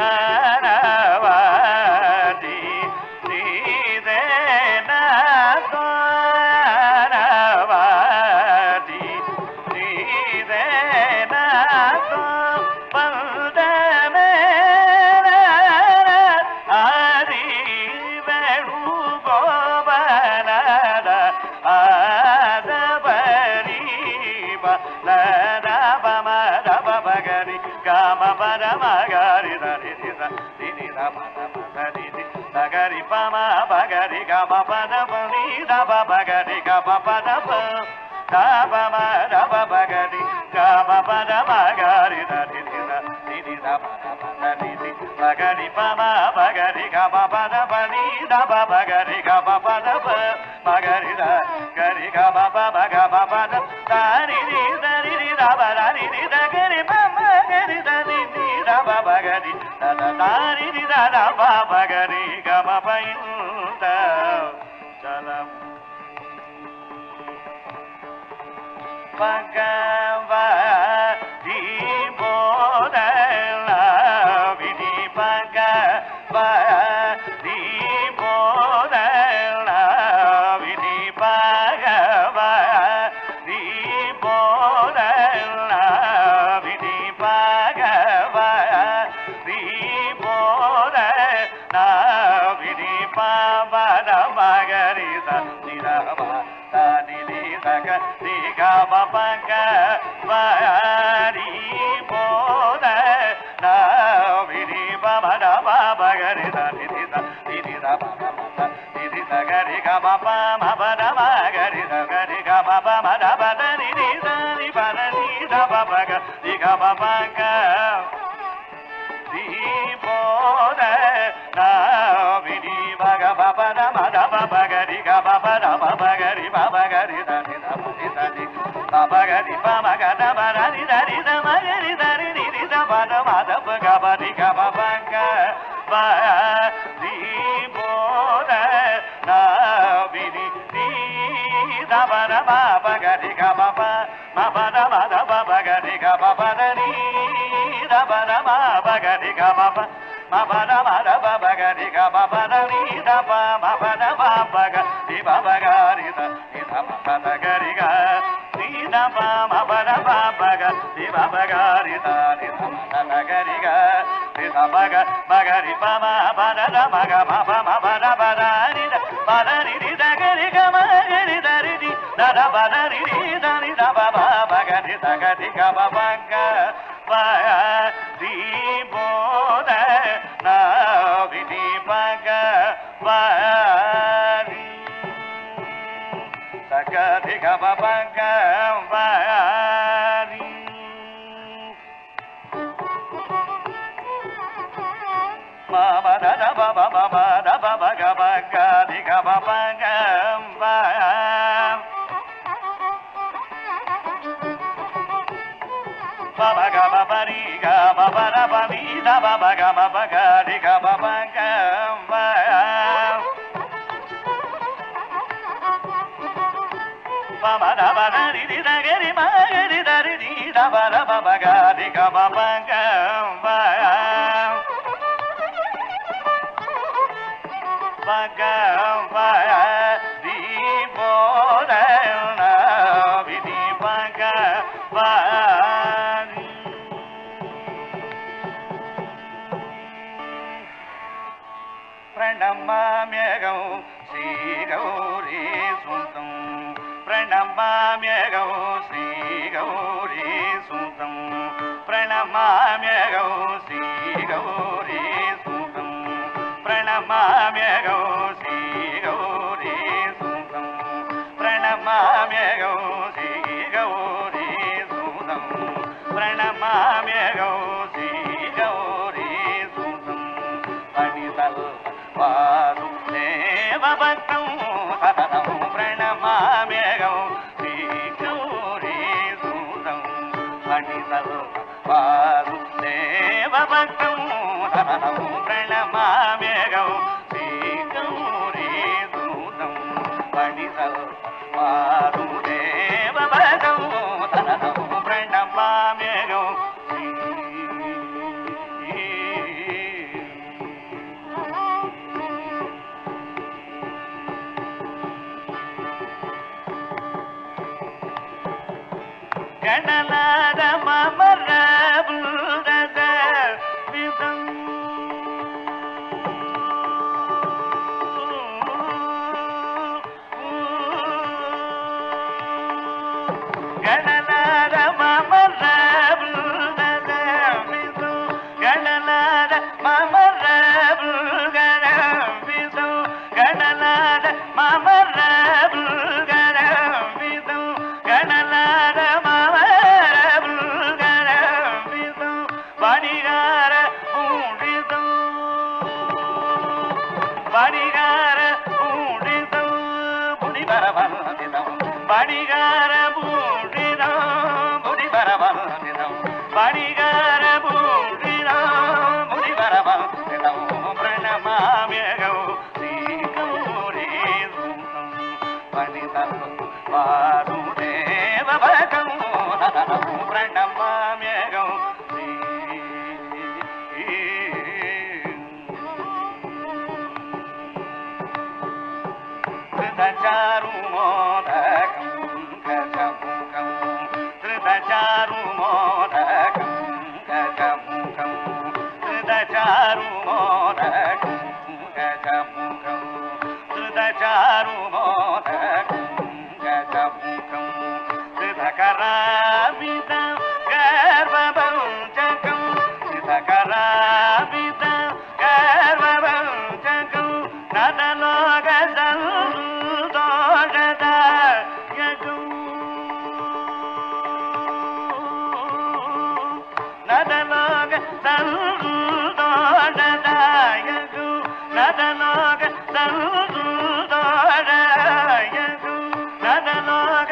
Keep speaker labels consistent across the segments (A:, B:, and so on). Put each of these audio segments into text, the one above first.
A: Pranamamyaham Sri Gauri Suntam Pranamamyaham Sri Gauri Suntam Pranamamyaham Sri Gauri Suntam Pranamamyaham Sri Gauri Suntam Pranamamyaham Sri Gauri Suntam Pranamamyaham Sri Gauri Suntam Panisal Vasudeva Bhaktam Saranam Pranamamyaham Sri Gauri Suntam Panisal Vasudeva Bhaktam Saranam Pranamamyaham Sri Gauri Suntam Panisal Vasudeva Bhaktam Saranam Pranamamyaham Sri ಗಣನಾದ ಮಮರ ಬುಧದ ವಿಧಂ ಗಣನಾದ ಮಮರ ಬುಧದ ವಿಧಂ ಗಣನಾದ ಮಮರ ಬುಗರ ವಿಧಂ ಗಣನಾದ ಮಮರ ಬುಗರ ವಿಧಂ ಗಣನಾದ ಮಮರ ಬುಗರ ವಿಧಂ ಬಡಿಗಾರ ಮೂಡಿದಂ ಬಡಿಗಾರ ಮೂಡಿದಂ ಬುಡಿ ಬರಬಂದಿದಂ ಬಡಿಗಾರ ಮೂಡಿದಂ ಬುಡಿ ಬರಬಂದಿದಂ ಬಡಿಗಾರ ಮೂಡಿದಂ ಬುಡಿ ಬರಬಂದಿದಂ ಪ್ರಣಮಾಮ್ಯಹಂ ಶ್ರೀಗೌರೀಸುತಂ ಪಣಿತಂ ವಾಸುದೇವಭಕಂ ಪ್ರಣಮಾಮ್ಯಹಂ ಧೃತಚಾರುಮೋದಕಂ ಗಜಮುಖಂ ಧೃತಚಾರುಮೋದಕಂ ಗಜಮುಖಂ ಧೃತಚಾರುಮೋದಕಂ ಗಜಮುಖಂ ಧೃತಚಾರುಮೋದಕಂ ಗಜಮುಖಂ ಧೃತಕರಾಮಿತ ಗರ್ಭಭಂಜಕಂ ಧೃತಕರಾಮಿತ ಗರ್ಭಭಂಜಕಂ ನದಲೋಗದಂ ನದಲೋಗ ಸಂದೋಡದಾಯಗು ನದಲೋಗ ಸಂದೋಡದಾಯಗು ನದಲೋಗ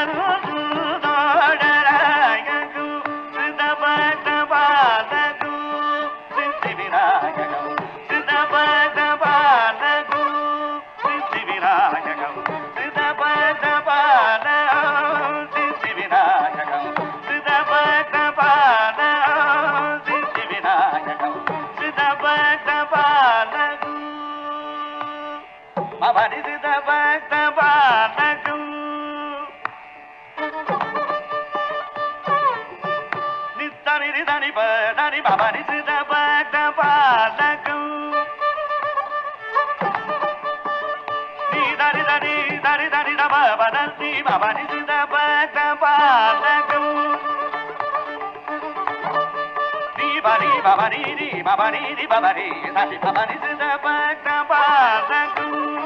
A: ಸಂದೋಡದಾಯಗು ಸಿದ್ಧಭಕ್ತ ಬಾಲಗು ಸಿದ್ಧಿ ವಿನಾಯಕಂ ಸಿದ್ಧಭಕ್ತ ಬಾಲಗು ಸಿದ್ಧಿ ವಿನಾಯಕಂ ಸಿದ್ಧಭಕ್ತ ಬಾಲ ಸಿದ್ಧಿ ವಿನಾಯಕಂ ಸಿದ್ಧಭಕ್ತ ಬಾಲ ಸಿದ್ಧಿ ವಿನಾಯಕಂ ಸಿದ್ಧಭಕ್ತ ಬಾಲಗು ಭವನಿ ಸಿದ್ಧಭಕ್ತ ಬಾಲಗು ನಿತ್ತನಿ ರಿದನಿ ಬದನಿ ಭವನಿ ಸಿದ್ಧಭಕ್ತ ಬಾಲಗು ಧರಿ ಧರಿ ಧರಿ ಧರಿ ದ ಬದಲ್ತಿ ಭವನಿ ಸಿದ್ಧಭಕ್ತ ಬಾಲಗು ಬರಿ ಭವನಿ ರಿ ಭವನಿ ರಿ ಭವನಿ ಧರಿ ಭವನಿ ಸಿದ್ಧಭಕ್ತ ಬಾಲಗು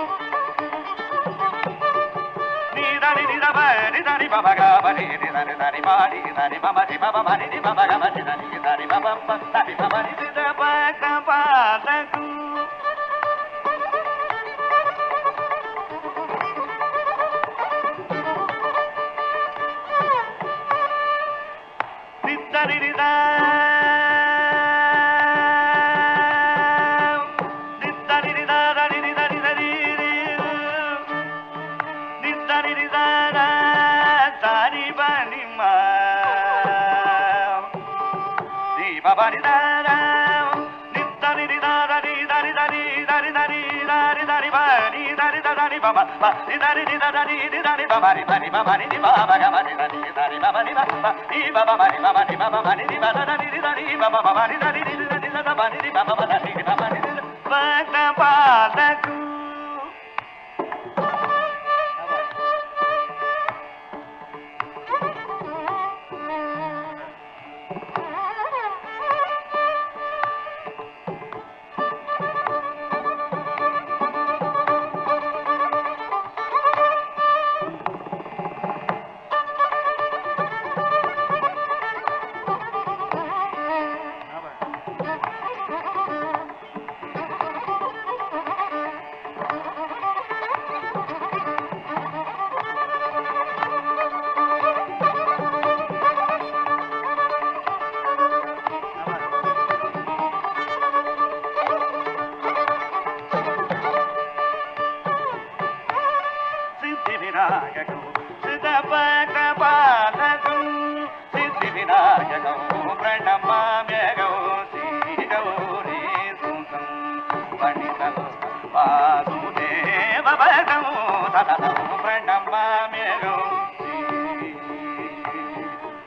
A: ಧರಿ ಧರಿ ಬರಿ ಧರಿ ಭವಗ ಬರಿ ಧರಿ ಧರಿ ಬಾರಿ ಧರಿ ಭವನಿ ಭವನಿ ರಿ ಭವಗ ಬರಿ ಧರಿ ಧರಿ ಭವಂ ಧರಿ ಭವನಿ ಸಿದ್ಧಭಕ್ತ ಬಾಲಗು ನಿತ್ತರಿದ ನಿತ್ತರಿದ ಧರಿ ಧರಿ ಧರಿ ನಿತ್ತರಿದ ದಾರಿ ಬನಿಮ ದೀಪ ಬರಿದ ನಿತ್ತರಿದ ಧರಿ ಧರಿ ಧರಿ ಧರಿ ಧರಿ ಧರಿ ಧರಿ ಬರಿ ಧರಿ ಧರಿ ಬಮ ಧರಿ ಧರಿ ಧರಿ ಬಮರಿ ಬರಿ ಬಮರಿ ದಿ ಬಾಬಗ ಮರಿ ಧರಿ ಧರಿ ಬಮರಿ ಬಮ ದಿ ಬಮ ಮರಿ ಬಮ ದಿ ಬಮ ಮರಿ ದಿ ಬಮ ಧರಿ ಧರಿ ಬಮ ಮರಿ ಧರಿ ಧರಿ ಧರಿ ಬಮರಿ ದಿ ಬಮ ಧರಿ ಬಮರಿ ದಿ ಭಕ್ತ ಬಾಲಗು వినాయకం సిద్ధభక్త బాలకం సిద్ధి వినాయకం ప్రణమామ్యహం శ్రీగౌరీసుతం పండితం వాసుదేవభకం సతతం ప్రణమామ్యహం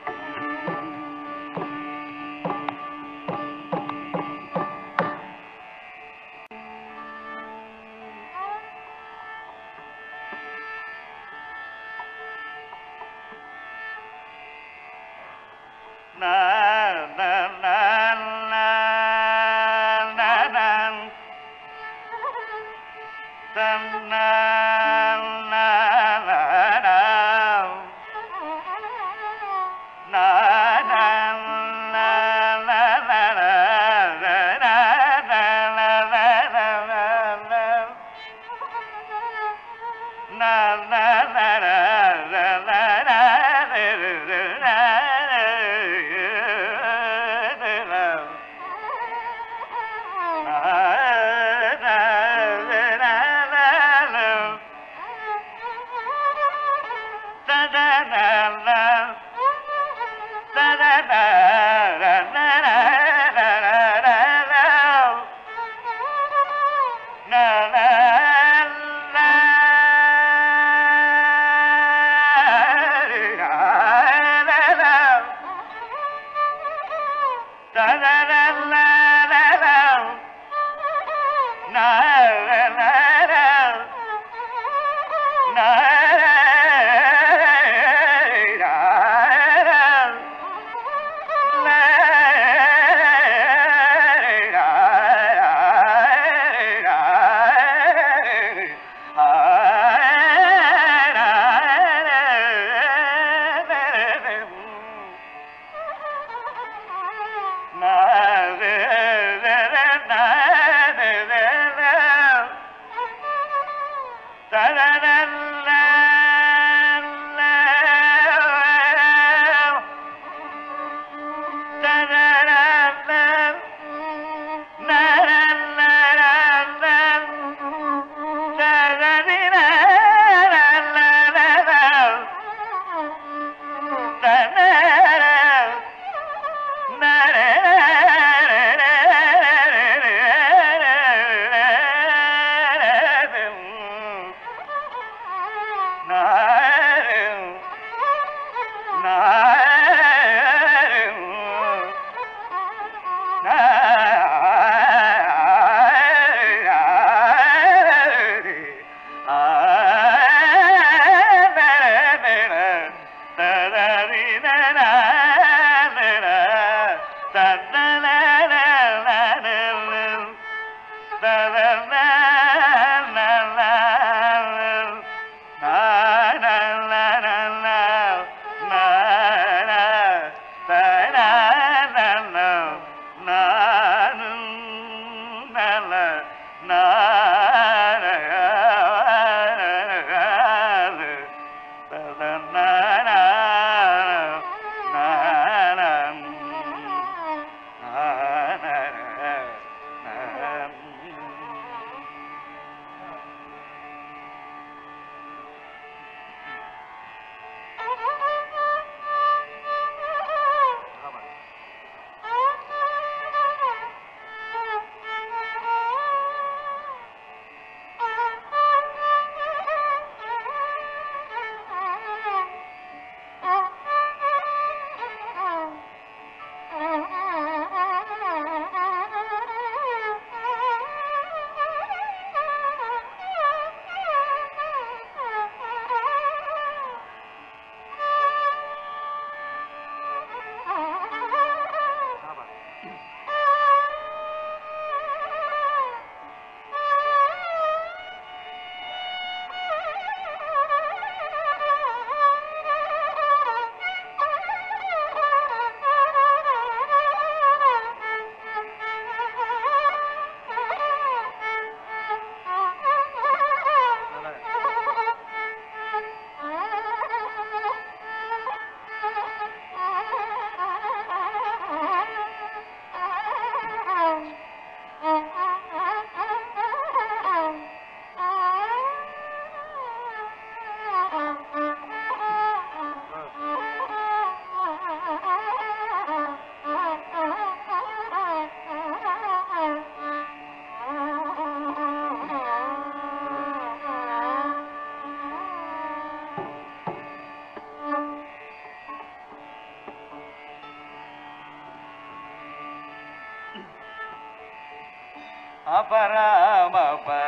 A: Aparama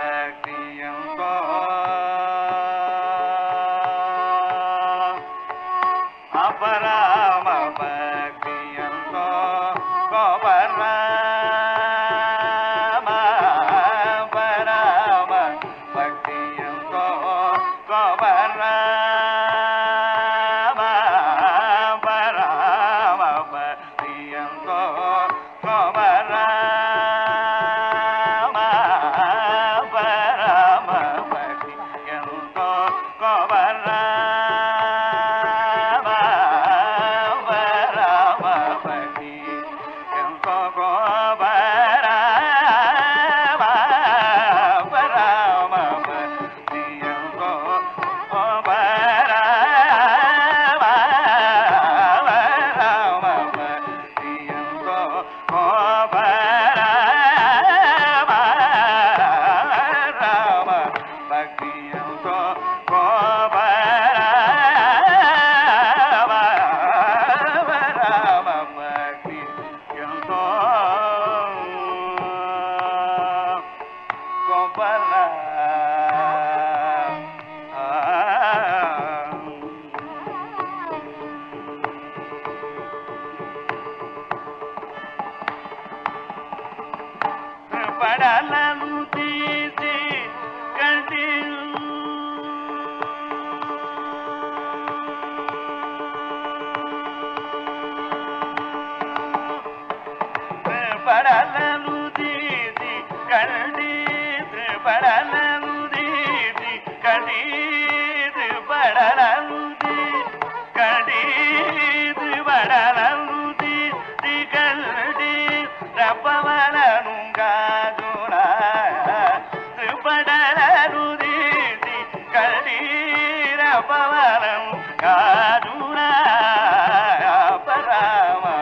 A: Bhakti Aparama Bhakti Aparama Aparama Bhakti Tripadalu Didi Kandi Tripadalu Didi Kandi Tripadalu Didi Kandi Tripadalu Didi Kandi Tripadalu Didi Kandi Rapavalalu Gajuna Tripadalu Didi Kandi Rapavalalu Gajuna Aparama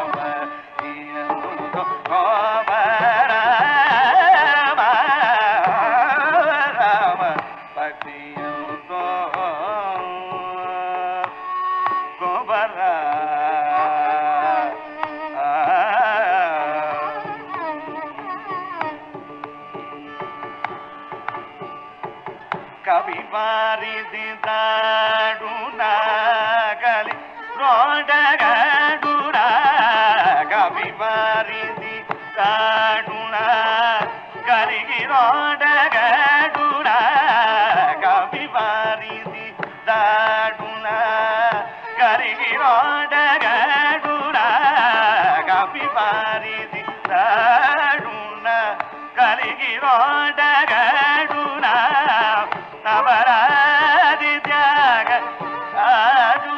A: Kavivari Daduna Gali Rodagaduna Kavivari Daduna Gali Rodagaduna Kavivari Daduna Gali Rodagaduna Kavivari Daduna Gali Rodagaduna Navaradi Thyaga Adu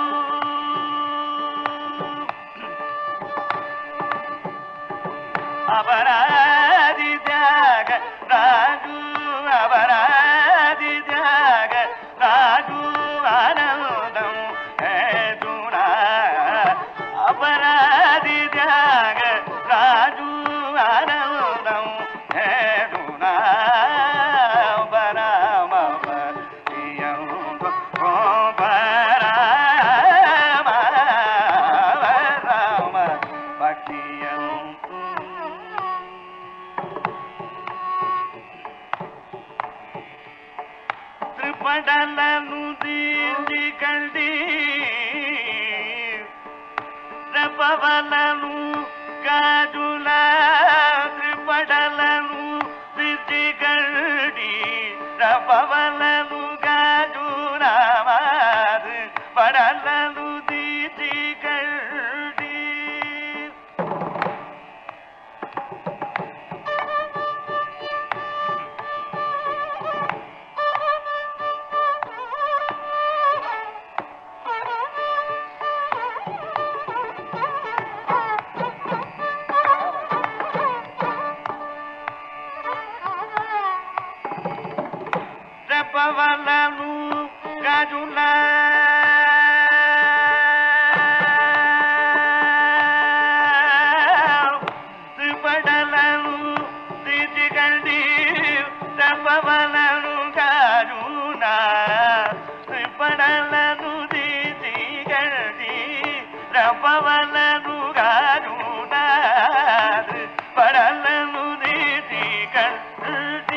A: Avaradi Thyaga Raju Avaradi Thyaga Raju Anandam Eduna Avaradi Thyaga Raju Anandam Eduna Tripadalalu Didi Kandi Rapavalalu Gajula Tripadalalu Didi Kandi Rapavalalu Gajula Padalalu Didi Kandi Rapavalalu Gajula Tripadalalu Didi Kandi Rapavalalu Gajuna Tripadalalu Didi Kandi Rapavalalu Gajuna Tripadalalu Didi Kandi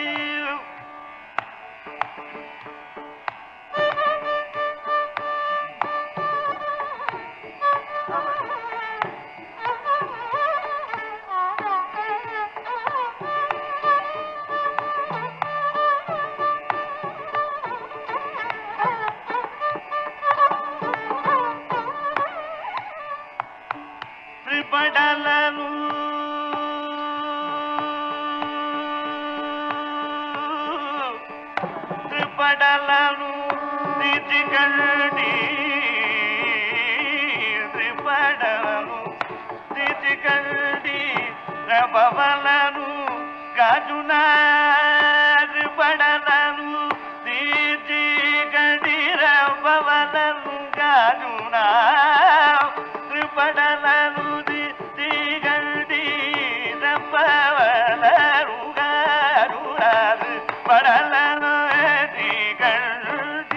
A: Tripadalu Tripadalu Didi Kandi Tripadalu Didi Kandi Rapavalalu Gajuna Tripadalu Didi Kandi Rapavalalu Gajuna Tripadalalu Didi Kandi Rapavalalu Gajuna Padalalu Didi Kandi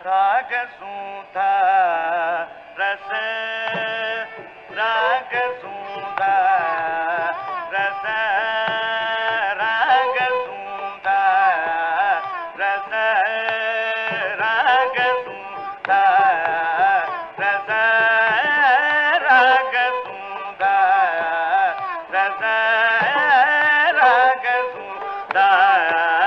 A: Ragasudharasa, Ragasudharasa, Ragasudharasa, Ragasudharasa, Ragasudharasa, Ragasudharasa.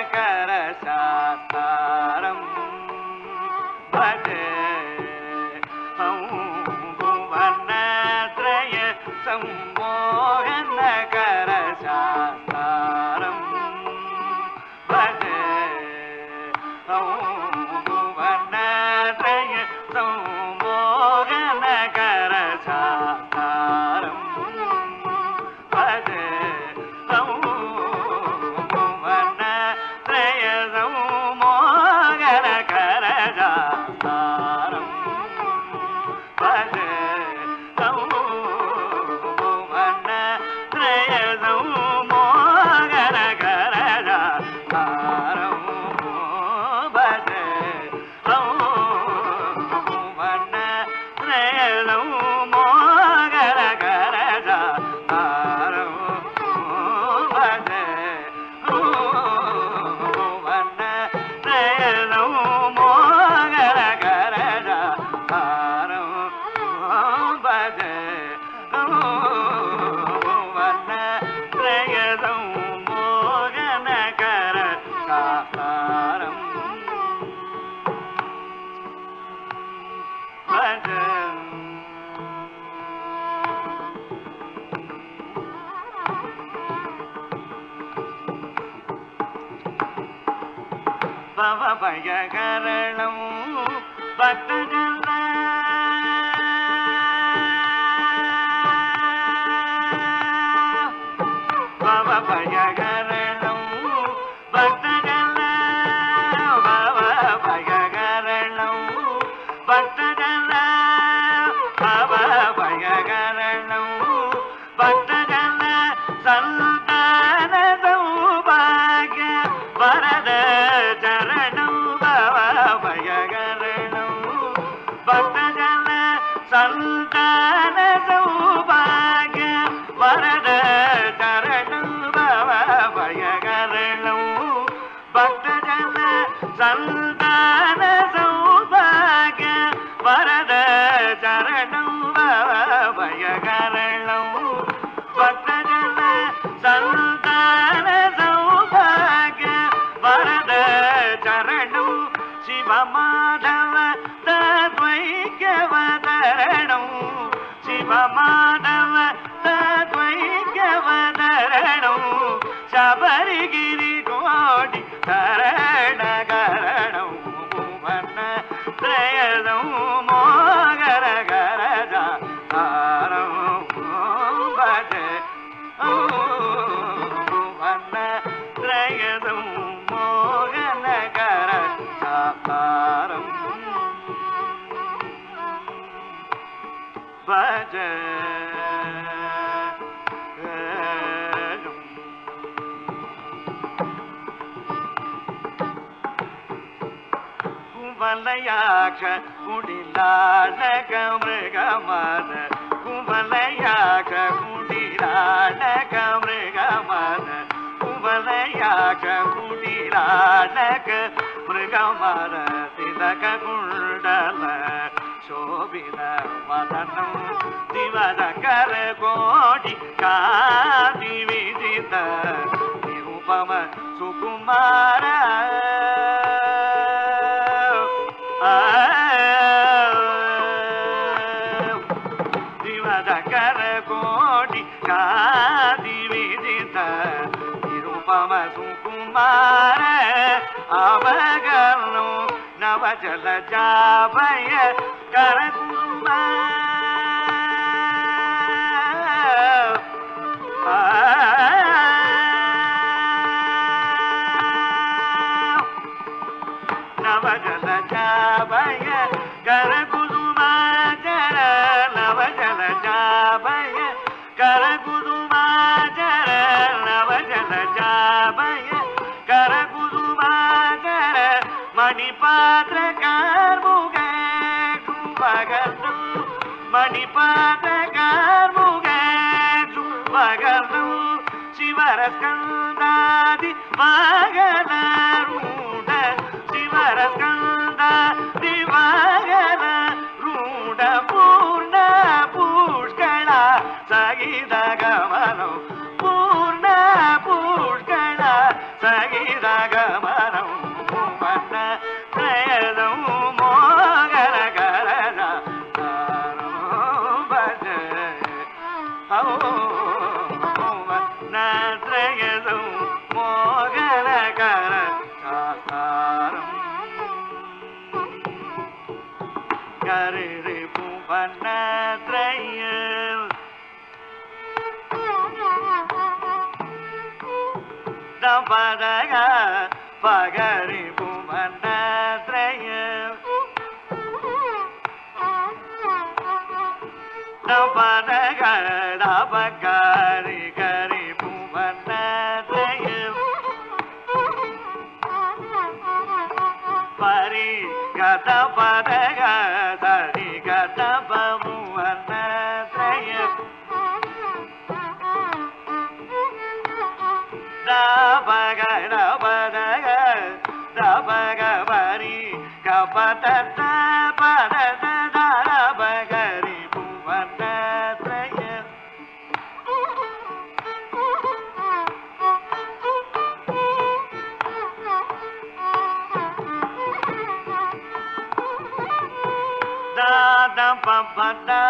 A: Sattaram Bhaje Bhuvanadraya Sammohanakara Sattaram Bhaje Bhuvanadraya Sammohanakara Sattaram Bhaje Bhavabhayakaranam Bhaktagana Bhavabhayakaranam Bhaktagana Bhavabhayakaranam Bhaktagana Bhavabhayakaranam Bhaktagana Santana Saubhagya Varada Santana Saubhagya Varada Charanam Bhavabhayakaranam Bhaktajana Santana Saubhagya Varada Charanam Bhavabhayakaranam Bhaktajana Santana Saubhagya Varada Charanam Shiva Madhava Tadvaikavadaranam Shiva Madhava Tadvaikavadaranam Shabarigiri Kodi Taranagaranam Bhuvana Trayadam Mogaragaraja Taram Bhaje Bhuvana Trayadam Moganagara Sattaram Bhaje Kumbalayaksha Kudilānaka Mrigamana Kumbalayaksha Kudilānaka Mrigamana Kumbalayaksha Kudilānaka Mrigamana Tilaka Kundala Shobhita Vadanam Dinakara Kodi Kadi Vidita Nirupama Sukumara Dinakara Kodi Kadi Vidita Nirupama Sukumara Avagarno Navajala Jabaya Karaguruma Navajala Jabaya Karaguruma Jara Navajala Jabaya Karaguruma Jara Navajala Jabaya Karaguruma Jara Manipatra Karmuga Kubagatu Manipatra Karmuga Kubagatu Shivaraskandadi Maganaruda Shivaraskandadi Maganaruda Purna Pushkala Sagida Gamano Purna Pushkala Sagida Ragamaram Bhuvana Trayadam Mogana Karana Saram Bhaja Bhuvana Trayadam Mogana Karana Saram Kariri Bhuvana Trayadam Padaga Pagari Bhuvana Trayam Padaga Pagari Kari Bhuvana Trayam Pari Gata Padaga Sari Gata Bhuvana Trayam Dabaga Dabadaga Dabaga Bari Kapatata Padada Dabagari Bhuvana Trayam Dabapada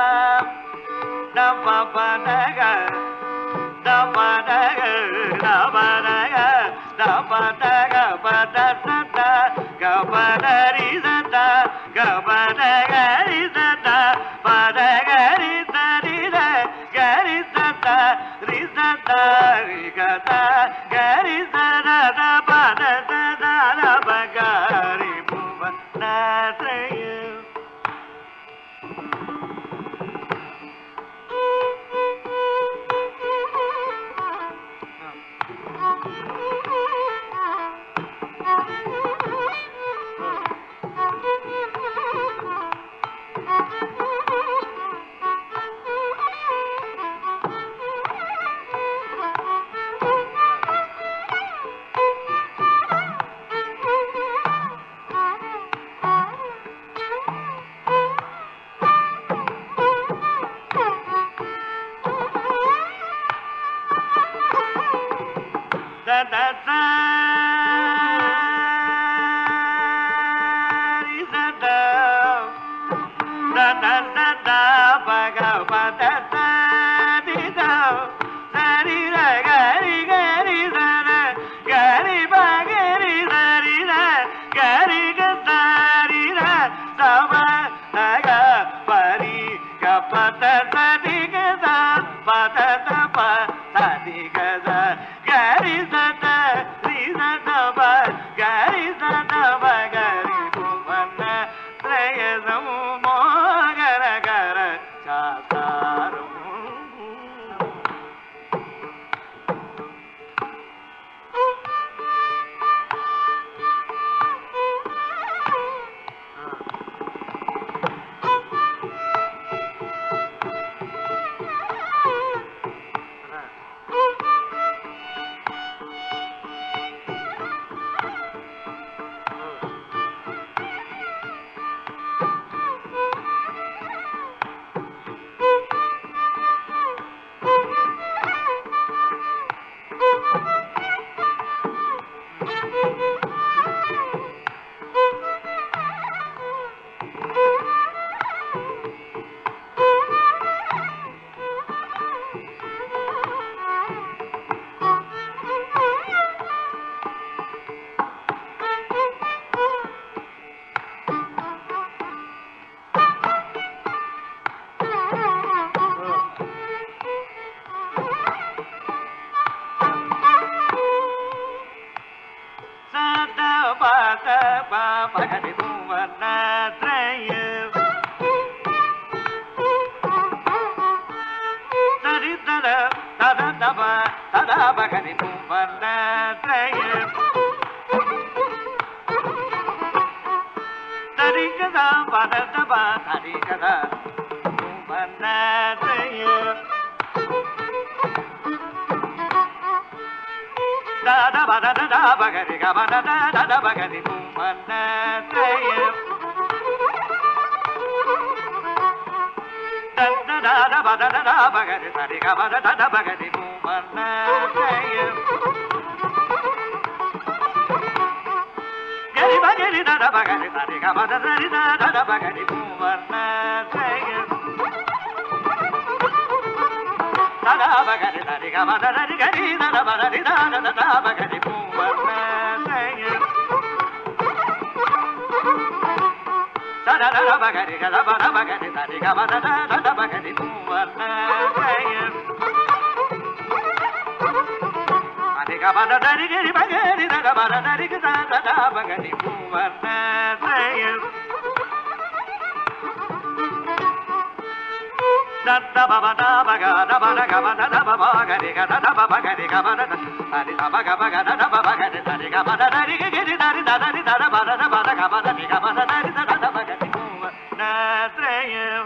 A: Dabadaga Dabadaga Dabadaga Dabadaga Badasata Gabadarizata Gabadagarizata Badagarizarida Garizata Rizata Rigata Garizarada Badasata Bagari Bhuvana Trayam gari da da ba gari da ri ga ma da ri da ba gari Varna Jaya da da ba gari da ri ga ma da ri gari da ba ri da ba gari Varna Jaya da da ba gari ga da ba gari da ri ga ma da ba gari Varna Jaya Gabada dari giri bagari da gabada dari gida da bagari Varna Jaya da baba da baga da bada gabada da baba gari ga da baba gari gabada dari da baga baga da baba gari dari gabada dari giri dari da bada da bada gabada di gabada dari da bagari Varna Jaya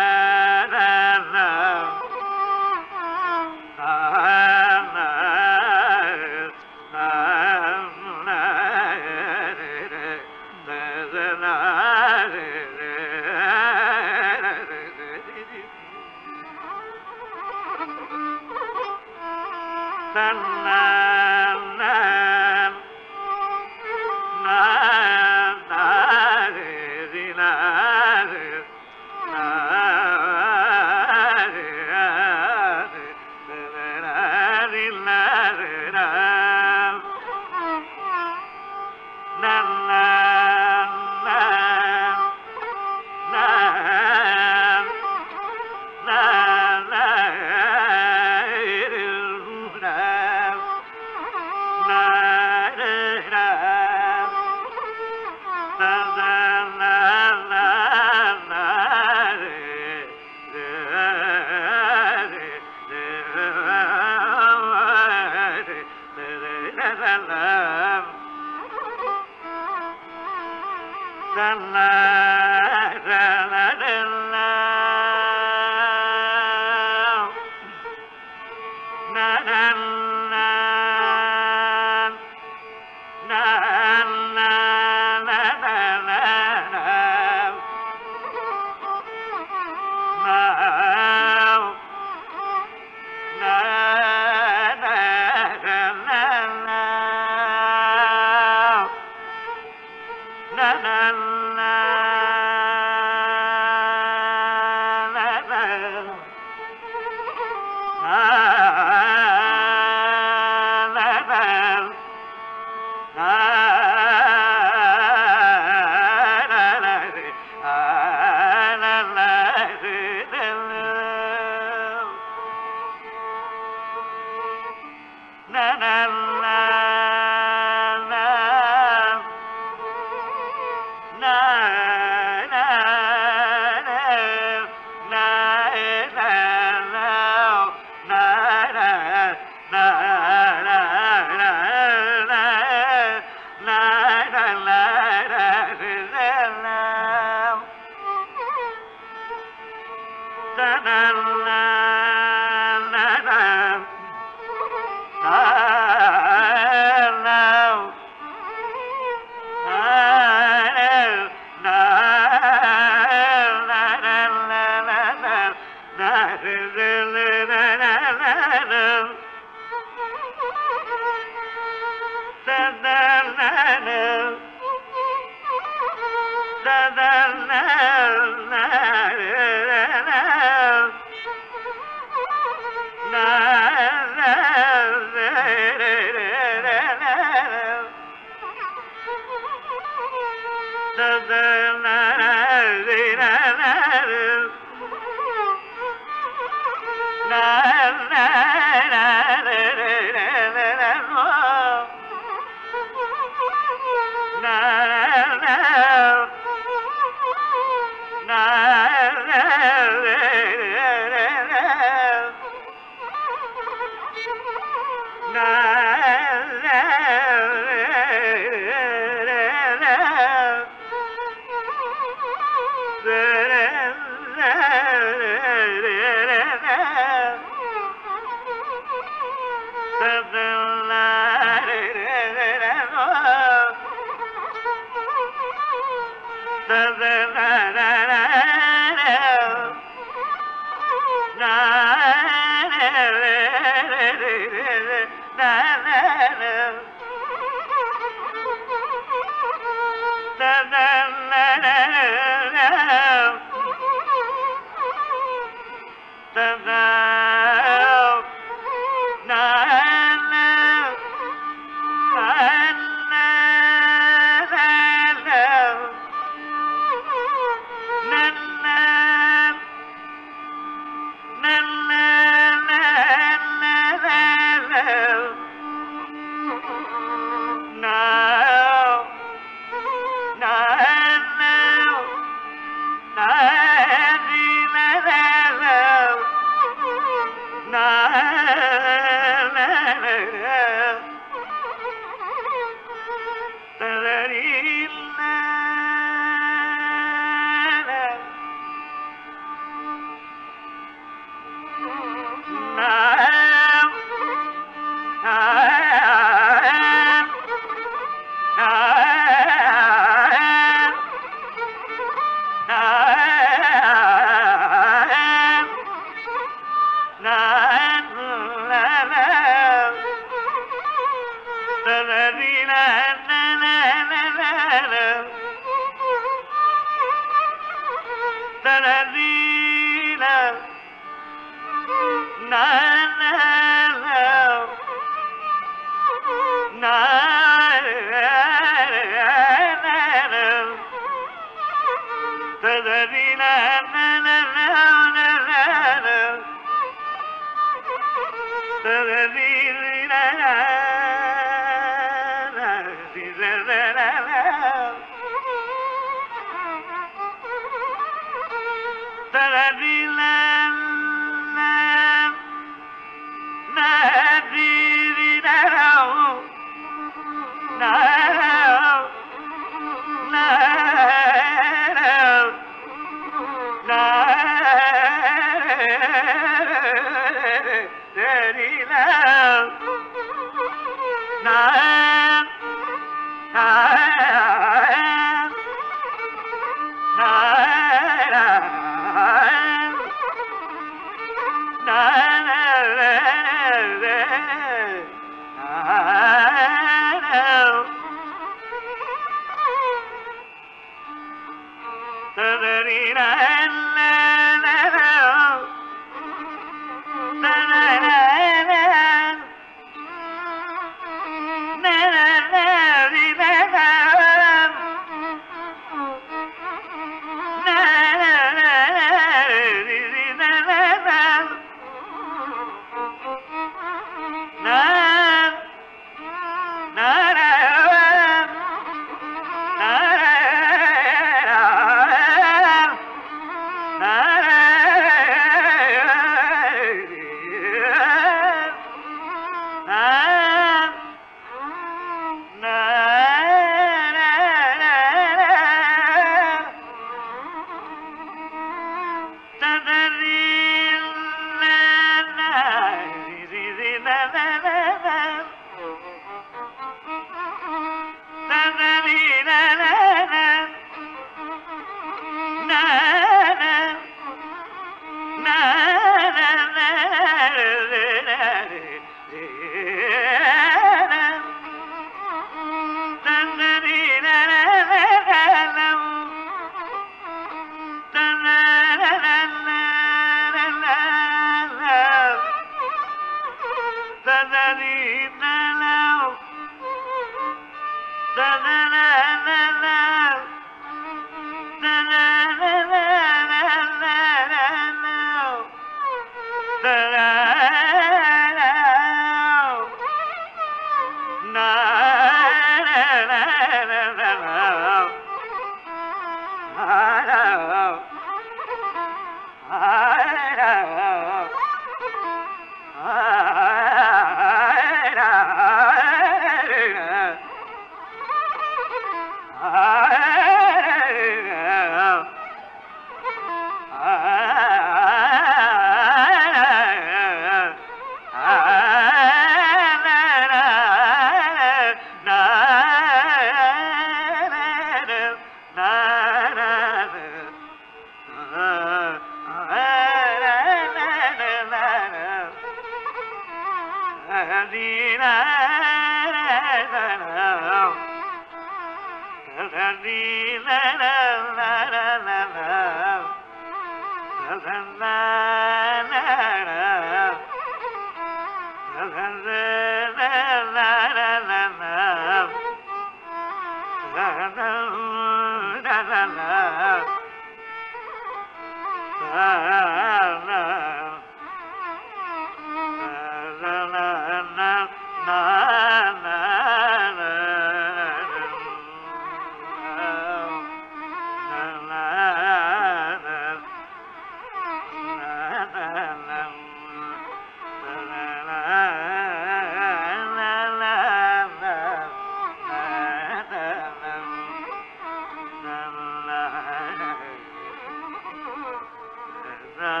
A: na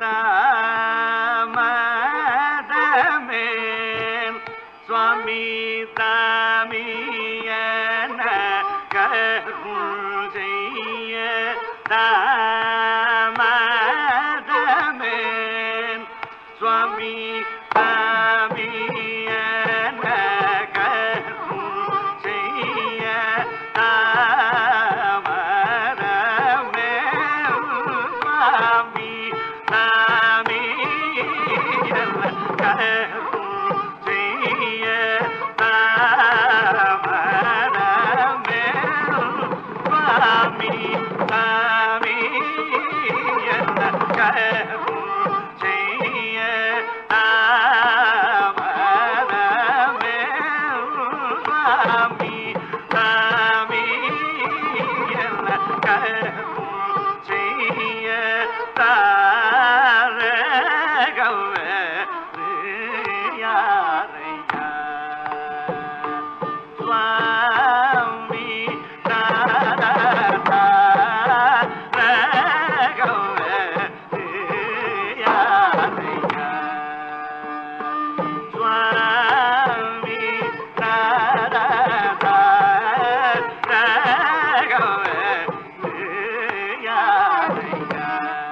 A: தாமதமேல் சுவாமி தாமியன கருள் செய்ய தாமதமேல் சுவாமி தாமியன கருள் செய்ய தாமதமேல் சுவாமி தாமியன கருள் செய்ய தாமதமேல் சுவாமி தாமியன கருள் செய்ய தாமதமேல் சுவாமி தாமியன கருள் செய்ய தாரகவே யாரையா சுவாமி தாரகவே யாரையா சுவாமி தாரகவே யாரையா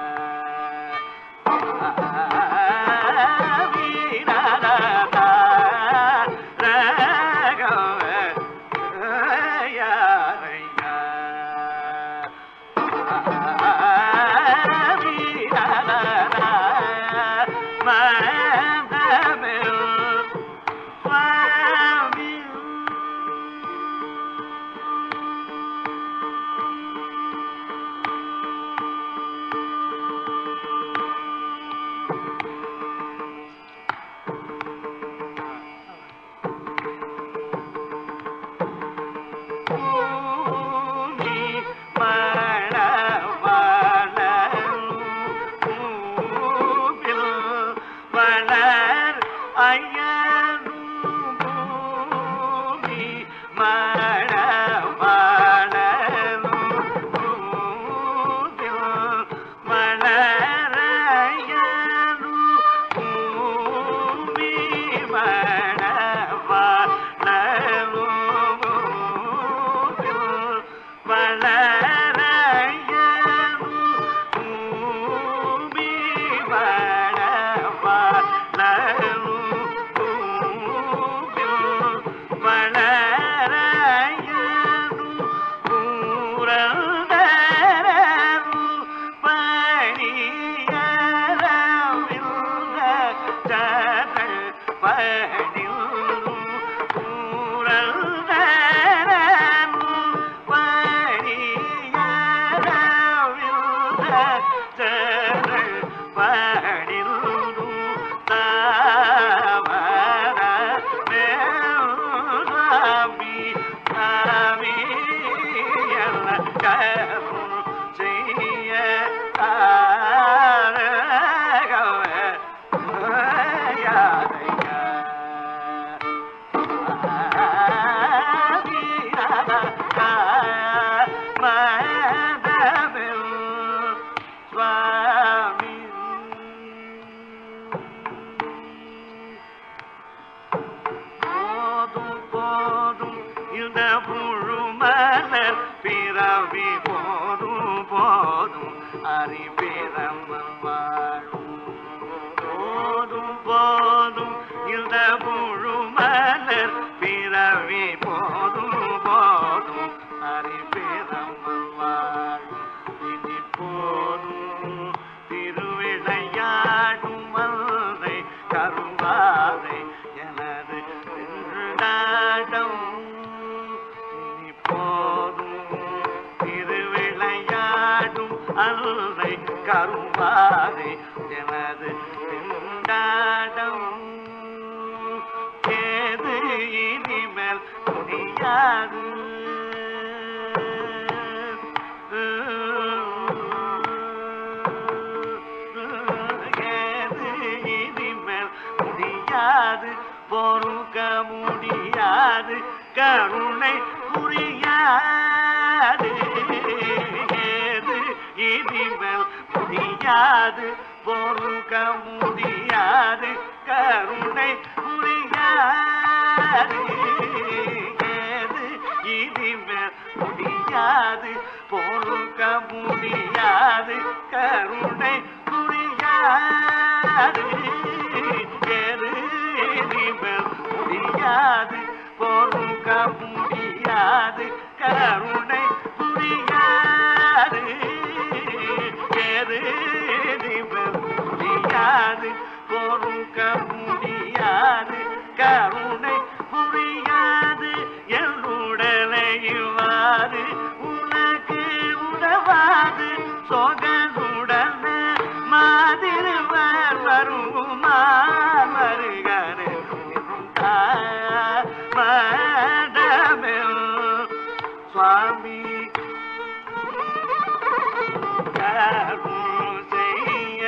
A: கருமாறே எனது திண்டாடம் ஏது இனிமேல் முடியாது ஏது இனிமேல் முடியாது பொறுக்க முடியாது கருணை புரியாது ஏது இனிமேல் முடியாது முடியாது பொறுக்க முடியாது கருணை புரியாது ஏது இனிமேல் முடியாது பொறுக்க முடியாது கருணை புரியாது ஏது இனிமேல் முடியாது பொறுக்க முடியாது கருணை புரியாது ஏது இனிமேல் முடியாது பொறுக்க முடியாது கருணை புரியாது என்னுடலையுவாது உனக்கு உதவாது சொகனுடன் மாதிருவர் வருமார் வருகரு மடமில் சுவாமி கருணை செய்ய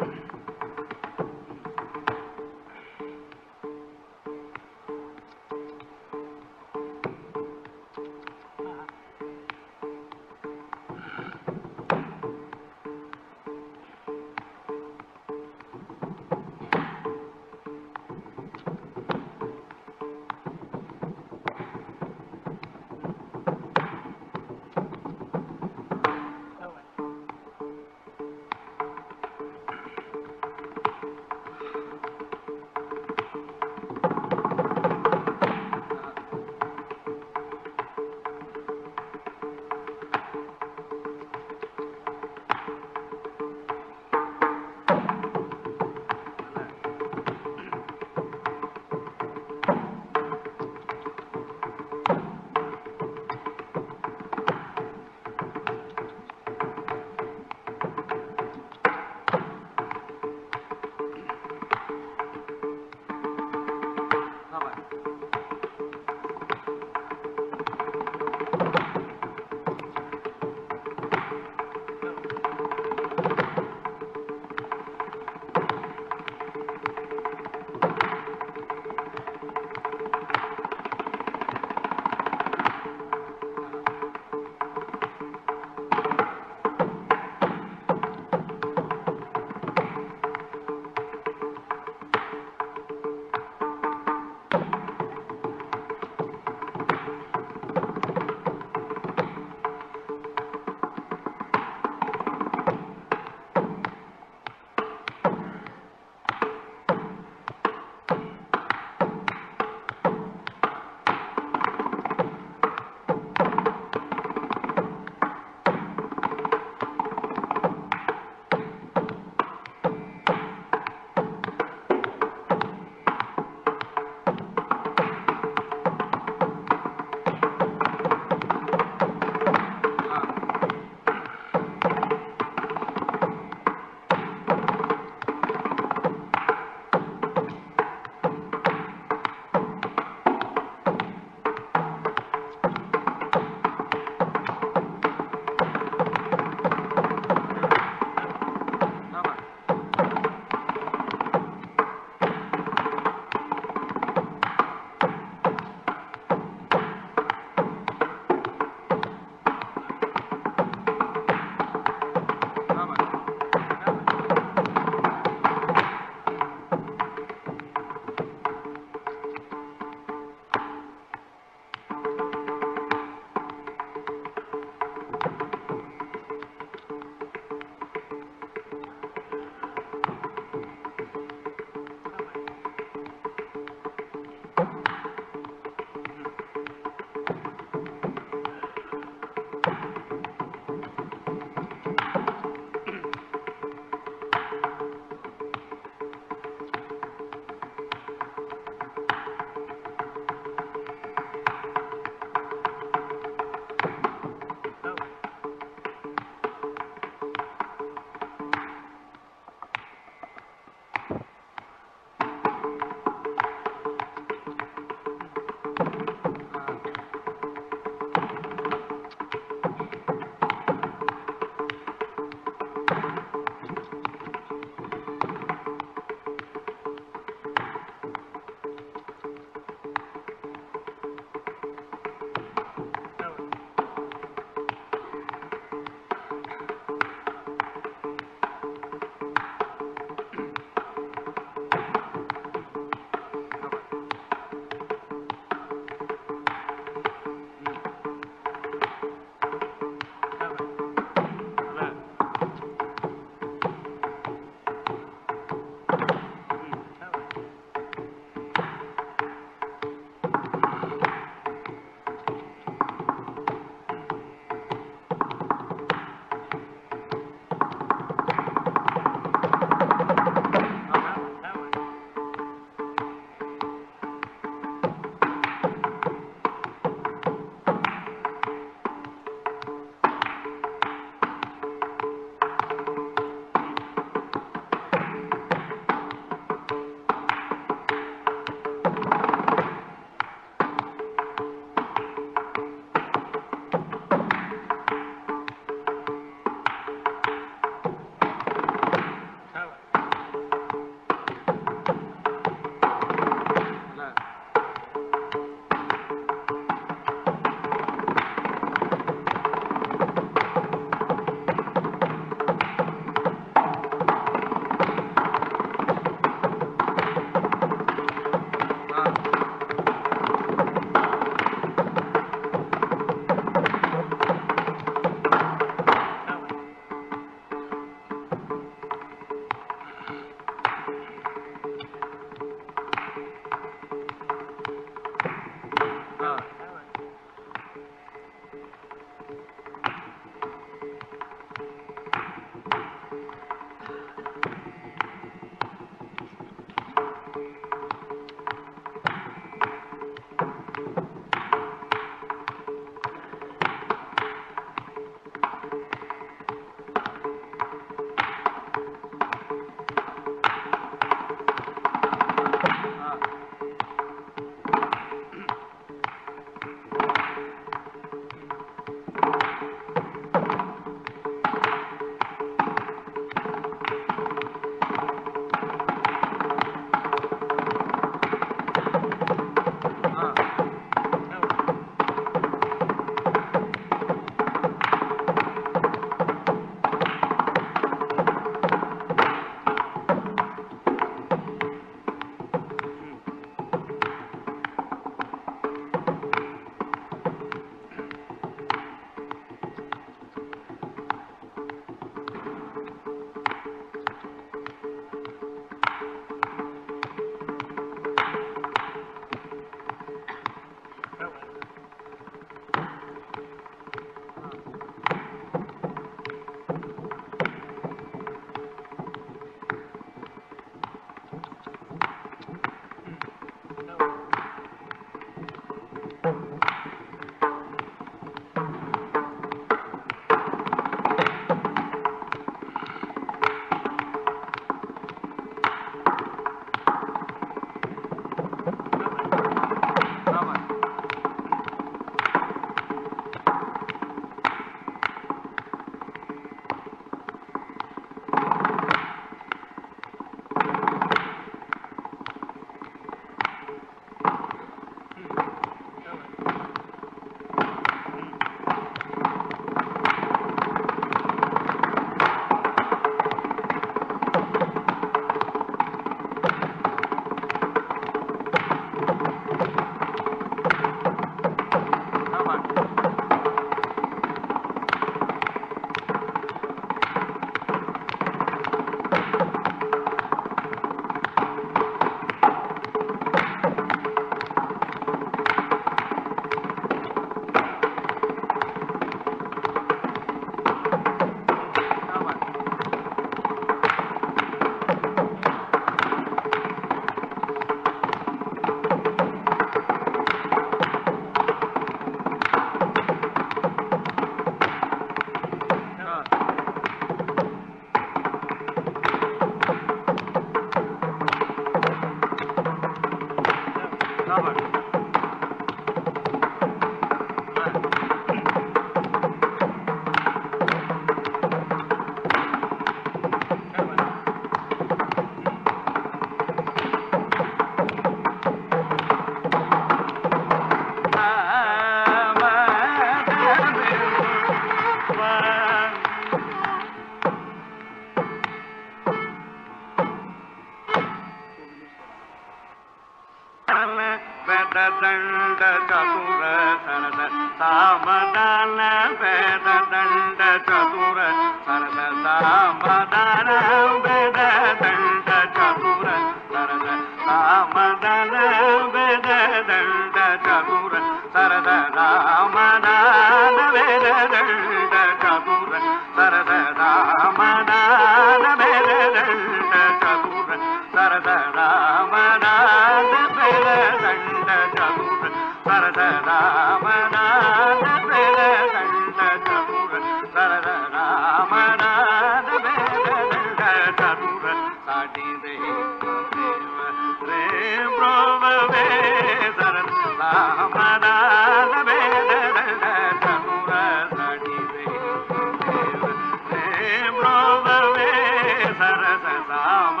A: ವೇದದಂಡ ಚತುರ ಸರಸ ಸಾಮದಾನ ವೇದದಂಡ ಚತುರ ಸರಸ ಸಾಮದಾನ ವೇದದಂಡ ಚತುರ ಸರಸ ಸಾಮದಾನ ವೇದದಂಡ ಚತುರ ಸರಸ ರಾಮದಾನ ವೇದದಂಡ ಚತುರ ಸರಸ ರಾಮದಾನ ವೇದದಂಡ ಚತುರ ಸರಸ ರಾಮದಾನ ವೇದದಂಡ ಚತುರ ಸರಸ ರಾಮದಾನ ವೇದದಂಡ ಚತುರ ಸರಸ ರಾಮದಾನ ವೇದದಂಡ ಚತುರ ಸಾಟಿದೆ ರೇ ಪ್ರೋಭವೇ ಸರಸ ರಾಮದಾನ ವೇದದಂಡ ಚತುರ ಸಾಟಿದೆ ರೇ ಪ್ರೋಭವೇ ಸರಸ ಸಾಮ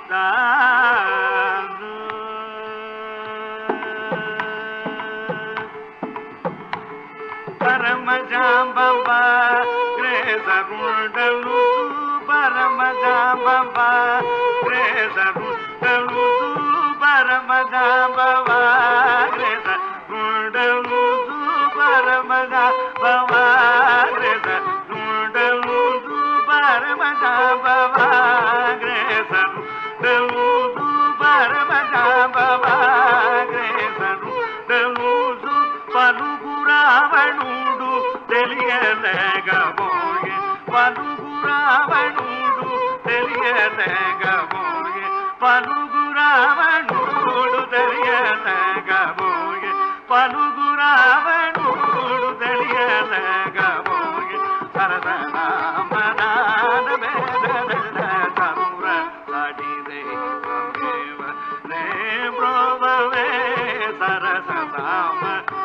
A: Paramajambamba Gresarundalu Paramajambamba Gresarundalu Paramajambamba Gresarundalu Paramajambamba Gresarundalu Paramajambamba Gresarundalu Paramajambamba Gresarundalu Paluguravanundu తెలియలేగబోయే పలుగురావణుడు తెలియలేగబోయే పలుగురావణుడు తెలియలేగబోయే పలుగురావణుడు తెలియలేగబోయే సరసనామనాద వేదన చతుర సాటిదే సందేవ నే ప్రోభవే సరస సామ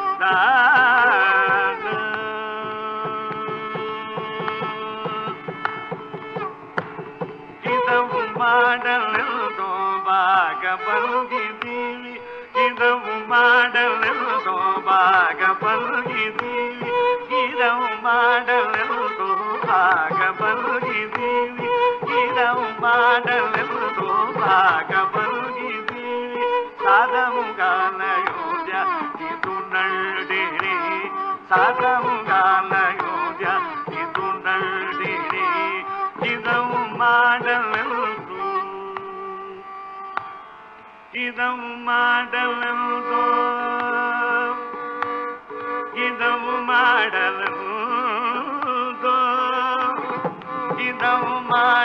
A: ಇದವು ಮಾಡಲೆಂದೋ ಭಾಗಬಲ್ಗಿದ್ದೀವಿ ಇದವು ಮಾಡಲೆಂದೋ ಭಾಗಬಲ್ಗಿದ್ದೀವಿ ಇದವು ಮಾಡಲೆಂದೋ ಭಾಗಬಲ್ಗಿದ್ದೀವಿ ಇದವು ಮಾಡಲೆಂದೋ ಭಾಗಬಲ್ಗಿದ್ದೀವಿ ಸಾಧವುಗಾಲ ಯೋಧ್ಯ ಇದು ನಡಿರಿ ಸಾಧವುಗಾಲ ಯೋಧ್ಯ ಇದು ನಡಿರಿ ಇದವು ಮಾಡಲೆಂದು ಇದವು ಮಾಡಲೆಂದು ಇದವು ಮಾಡಲೆಂದು ಇದವು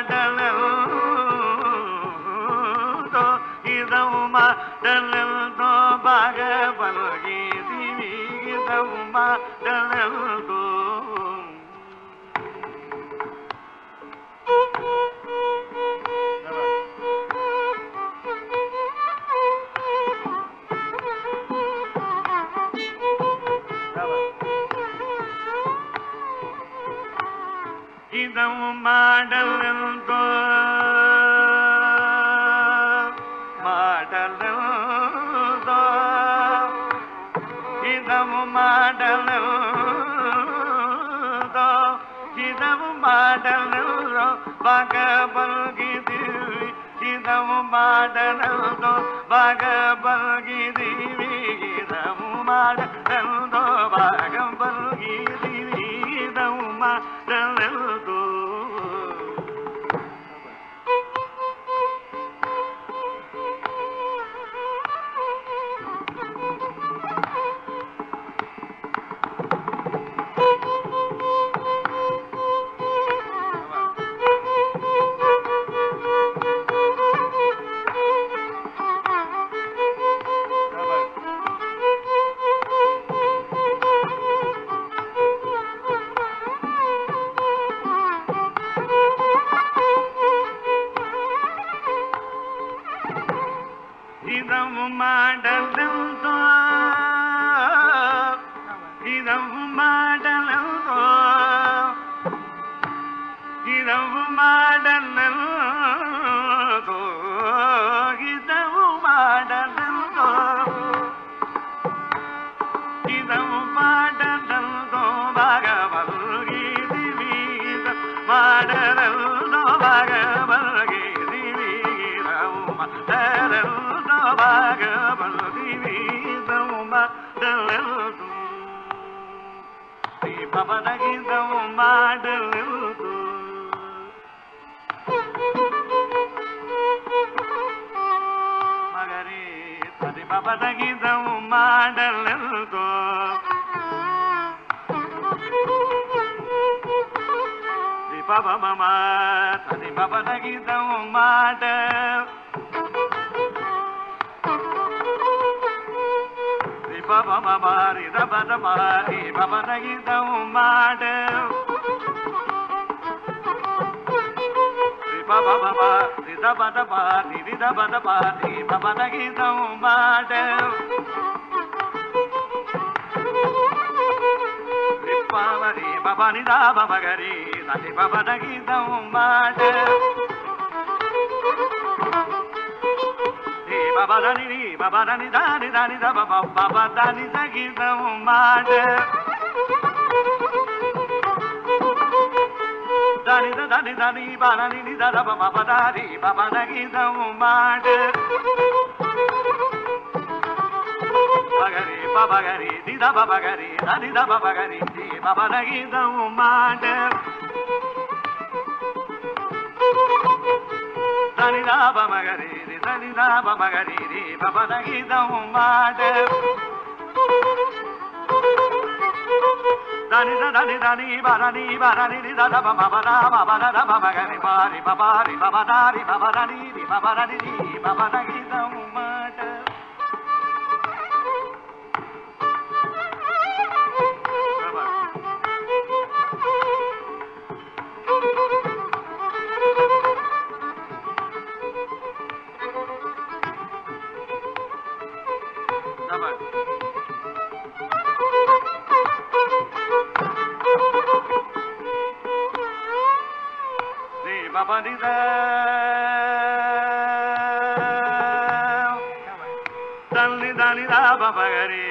A: ಮಾಡಲೆಂದು ಇದವು ಮಾಡಲೆಂದು ಭಾಗಬಲ್ಗಿದ್ದೀವಿ ಇದವು ಮಾಡಲೆಂದು ಇದವು ಮಾಡಲೆಂದು ಮಾಡಲೆಂದು ಇದವು ಮಾಡಲೆಂದು ಇದವು ಮಾಡಲೆಂದು ಭಾಗಬಲ್ಗಿದ್ದೀವಿ ಇದವು ಮಾಡಲೆಂದು ಭಾಗಬಲ್ಗಿದ್ದೀವಿ ಇದವು ಮಾಡಲೆಂದು ಭಾಗಬಲ್ಗಿದ್ದೀವಿ ಇದವು ಮಾಡಲೆಂದು ಇದವು ಮಾಡಲೆಂದು ಇದವು ಮಾಡಲೆಂದು ಇದವು ಮಾಡಲೆಂದು ಇದವು ಮಾಡಲೆಂದು ಇದವು ಮಾಡಲೆಂದು ಭಾಗಬಲ್ಗಿದ್ದೀವಿ ಮಾಡಲೆಂದು ಭಾಗಬಲ್ಗಿದ್ದೀವಿ ಇದವು ಮಾಡಲೆಂದು ಭಾಗಬಲ್ಗಿದ್ದೀವಿ ಮಾಡಲೆಂದು ದೀಪವನಗಿದವು ಮಾಡಲೆಂದು ಮಗರಿ ದೀಪವನಗಿದವು ಮಾಡಲೆಂದು ದೀಪವಮ ದೀಪವನಗಿದವು ಮಾಡ Baba Mari da Bada Mari Baba Nagida Umada Baba Baba Rida Bada Mari Rida Bada Mari Baba Nagida Umada Ripavadi Baba Nida Baba Gari Nadi Baba Nagida Umada Baba Dani, Baba Dani, Dani, Dani, Baba, Baba Dani, Zagida Umada Dani, Dani, Dani, Banani, Dada, Baba Dani, Baba Nagida Umada Bagari, Baba Gari, Dida Baba Gari, Dani, Baba Gari, Baba Nagida Umada Dani, Baba Magari, Dani, Baba Magari, Baba Nagida Umada Dani, Dani, Dani, Barani, Barani, Dada, Baba, Baba, Baba Magari, Bari, Babari, Baba Dari, Baba Dani, Baba Dani, Baba Nagida Umada Baba Nida Dani Dani Da Baba Gari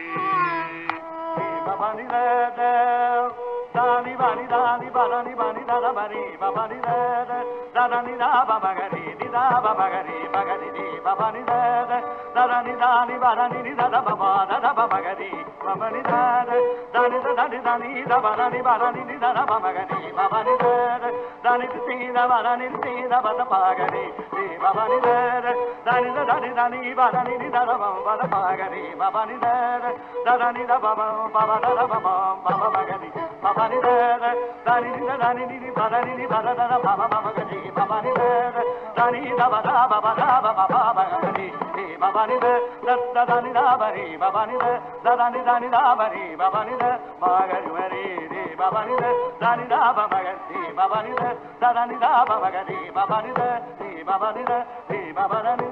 A: Baba Nida Dani Bani Dani Bani Bani Dada Bani Baba Nida Dani Da Baba Gari Nida Baba Gari Bagari Baba Nida Dani Dani Bani Dada Baba Dada Baba Gari Baba Nida Dani Dani Dani Baba Dani Bani Dada Baba Gari Baba Nida Dani Dani Bani Dada Baba Gari Baba Nida Dani Dani Dani Bani Dada Baba Gari Baba Nida Dani Baba Baba Dada Baba Baba Gari Baba Nida Dani Dani Bani Dada Baba Baba Gari Baba Nida Dani Baba Baba Baba Baba Gari Baba Nida Dani Bari Baba Nida Dani Dani Bari Baba Nida Magari Mari Baba Nida Dani Baba Gari Baba Nida Dani Baba Gari Baba Nida Baba Nida Baba Nida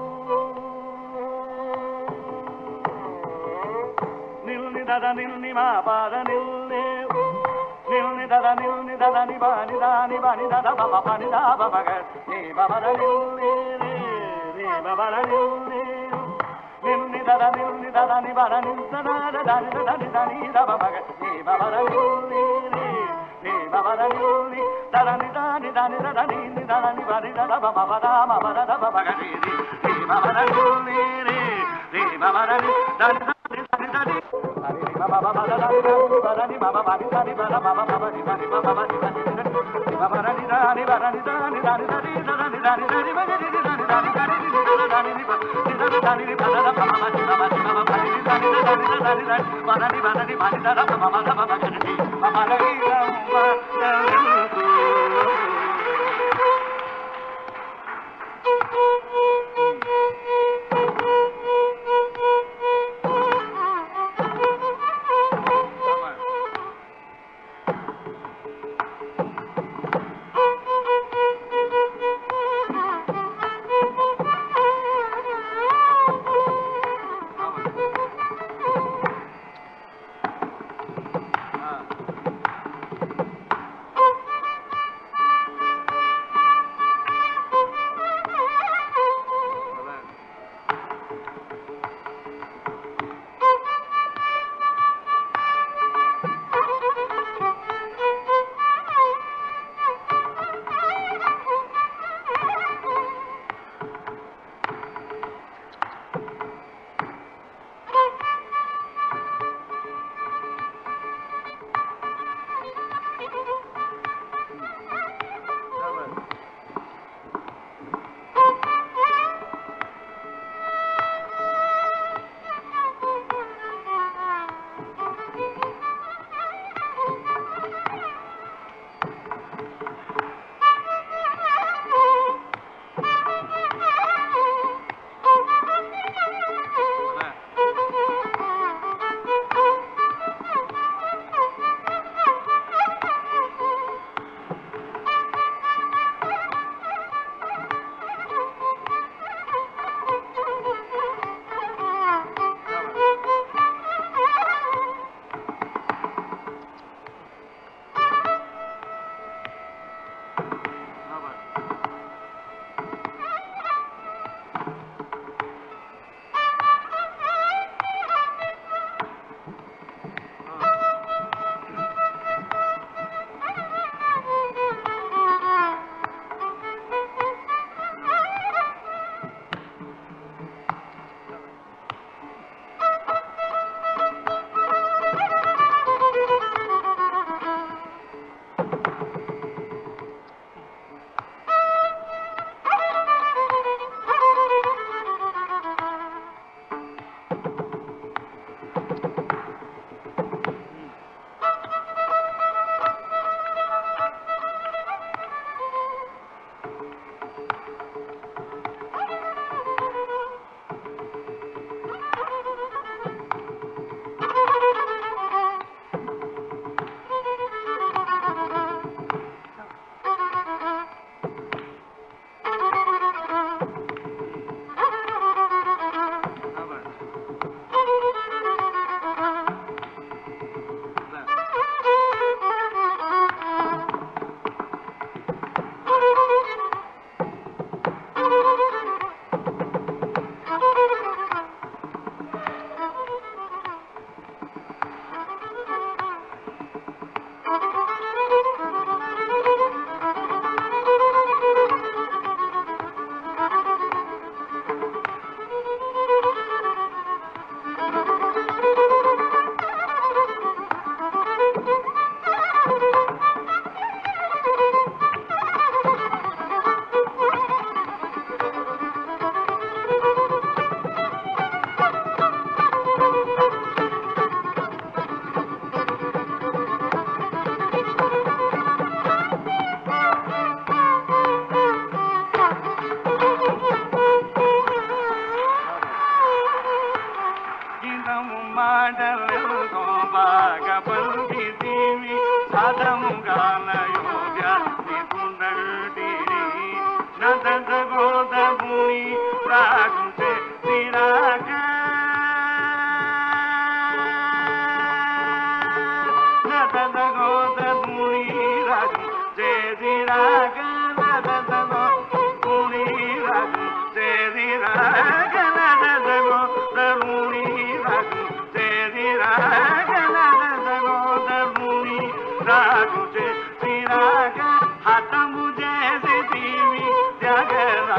A: Nilni Dada Nilni Ma Pada Nilni Nilni Dada Nilni Dada Ni Bani Dani Bani Dada Baba Bani Dada Baba Gari Baba Nilni Baba Nilni Nilni Dada Nilni Dada Ni Bani Dada Dani Dani Dani Baba Gari Baba Nilni Baba Nilni Dada Ni Dani Dani Dani Dada Ni Bani Dada Baba Baba Dada Baba Gari Baba Nilni Baba Nilni Dani Dani Dani Baba Baba Dada Dani Baba Bani Dani Baba Baba Dani Baba Bani Dani Baba Dani Dani Dani Dani Dani Dani Dani Dani Dani Bagari Dani Dani Dani Dani Dani Dani Baba Baba Baba Bani Baba Bani Dani Dani Dani Dani Bani Bani Bani Dada Baba Baba Bagari Baba Dani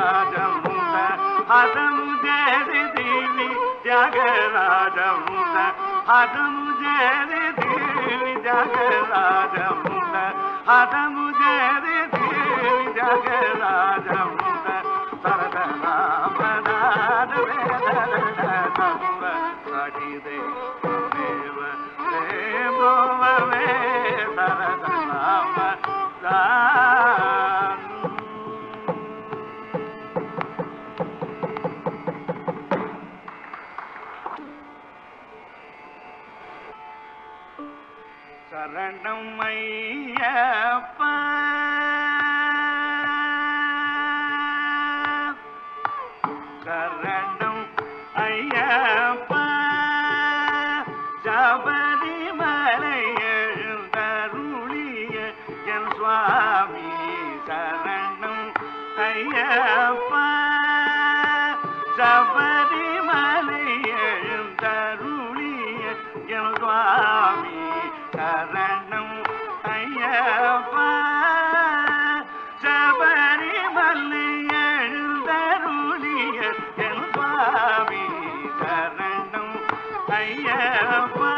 A: Hadamu Jeri Devi Thhyagaraja Munda Hadamu Jeri Devi Thhyagaraja Munda Hadamu Jeri Devi Thhyagaraja Munda Sarasa Namadada Vedana Samura Sadi Deva Deva Ve Sarasa Namadada Saranam Ayyappa Saranam Ayyappa Sabarimalayazharuliya Yan Swamy Saranam Ayyappa Sabarimalayazharuliya Yan Swamy Saranam Ayyappa Sabarimalayazharuliya Yan Swamy Saranam Ayyappa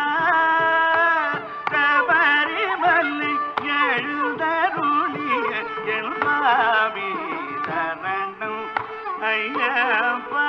A: Sabarimalayazharuliya Yan Swamy Saranam Ayyappa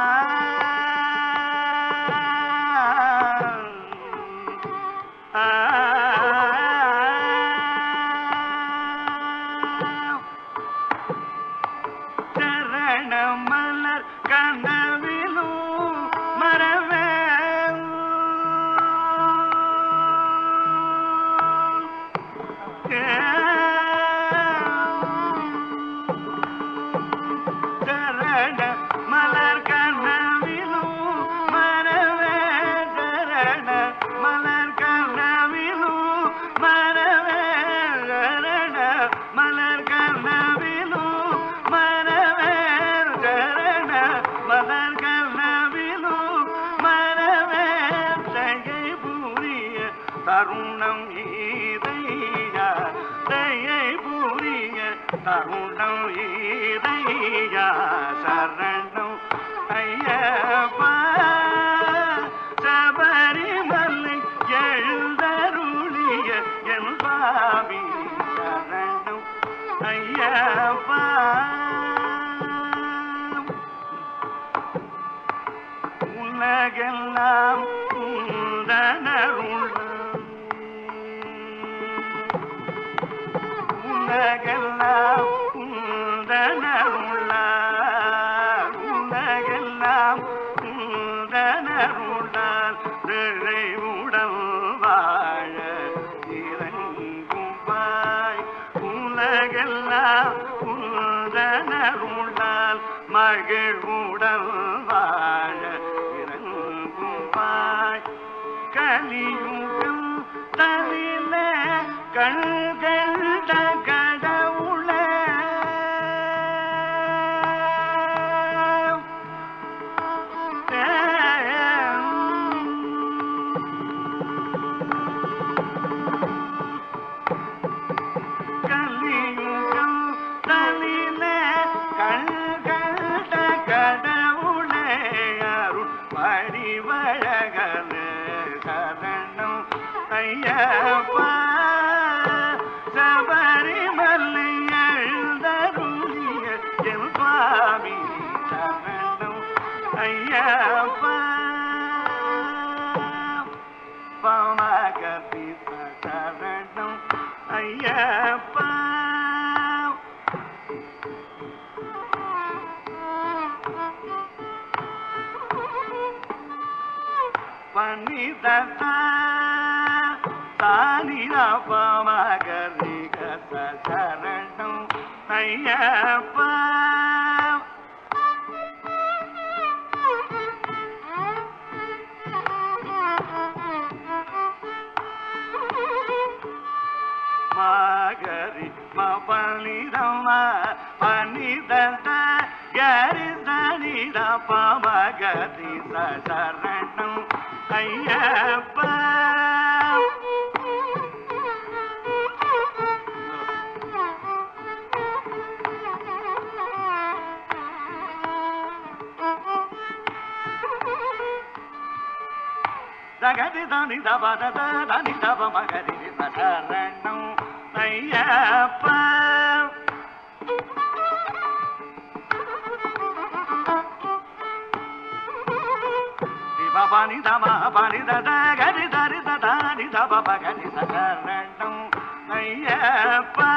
A: Saranam Ayyappa Sabarimalayazharuliya Yan Swamy Saranam Ayyappa Ullagellam Undanarula Ullagellam Undanarula Ullagellam Undanarula நிறைவுடன் வாழ இறங்கும் பாய் உலகெல்லாம் உந்தனருளால் மகிழ்வுடன் வாழ இறங்கும் பாய் கலியுகம் தனில கண்கள் கடவுள கலியுகம் தனில கண்கள் கடவுளே அருள் பரிவழகனே சரணம் ஐயப்பா சபரிமலையெழுந்தருளிய என் சுவாமி சரணம் ஐயப்பா பவகதி சரணம் ஐயப்பா பனிதா தானிரா பவகதி சரணம் Ayyappa magari ma palidama panidanta gari sanida pamagati saranam ayyappa சகதி தனி தபத தனி தப மகரி சரணம் ஐயப்பா பனி தம பனி தத கரி தரி தனி தப மகரி சரணம் Ayyappa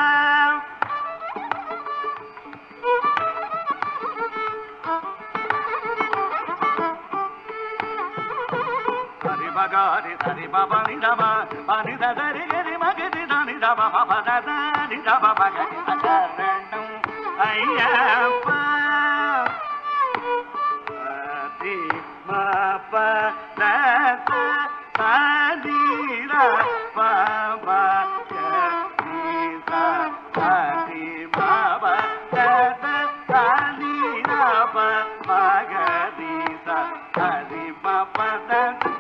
A: Magari Sari Baba Nidaba Panida Dari Giri Magadi Dani Daba Baba Dani Daba Magadi Saranam Ayyappa Adi Mapa Dasa Sadira Baba Yadisa Adi Baba Dasa Sadira Baba Magadisa Adi Baba Dasa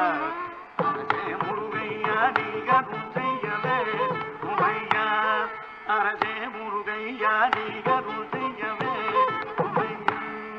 A: அரசே முருகையா நீகரும் செய்யவே உமையா அரசே முருகையா நீகரும் செய்யவே உமையா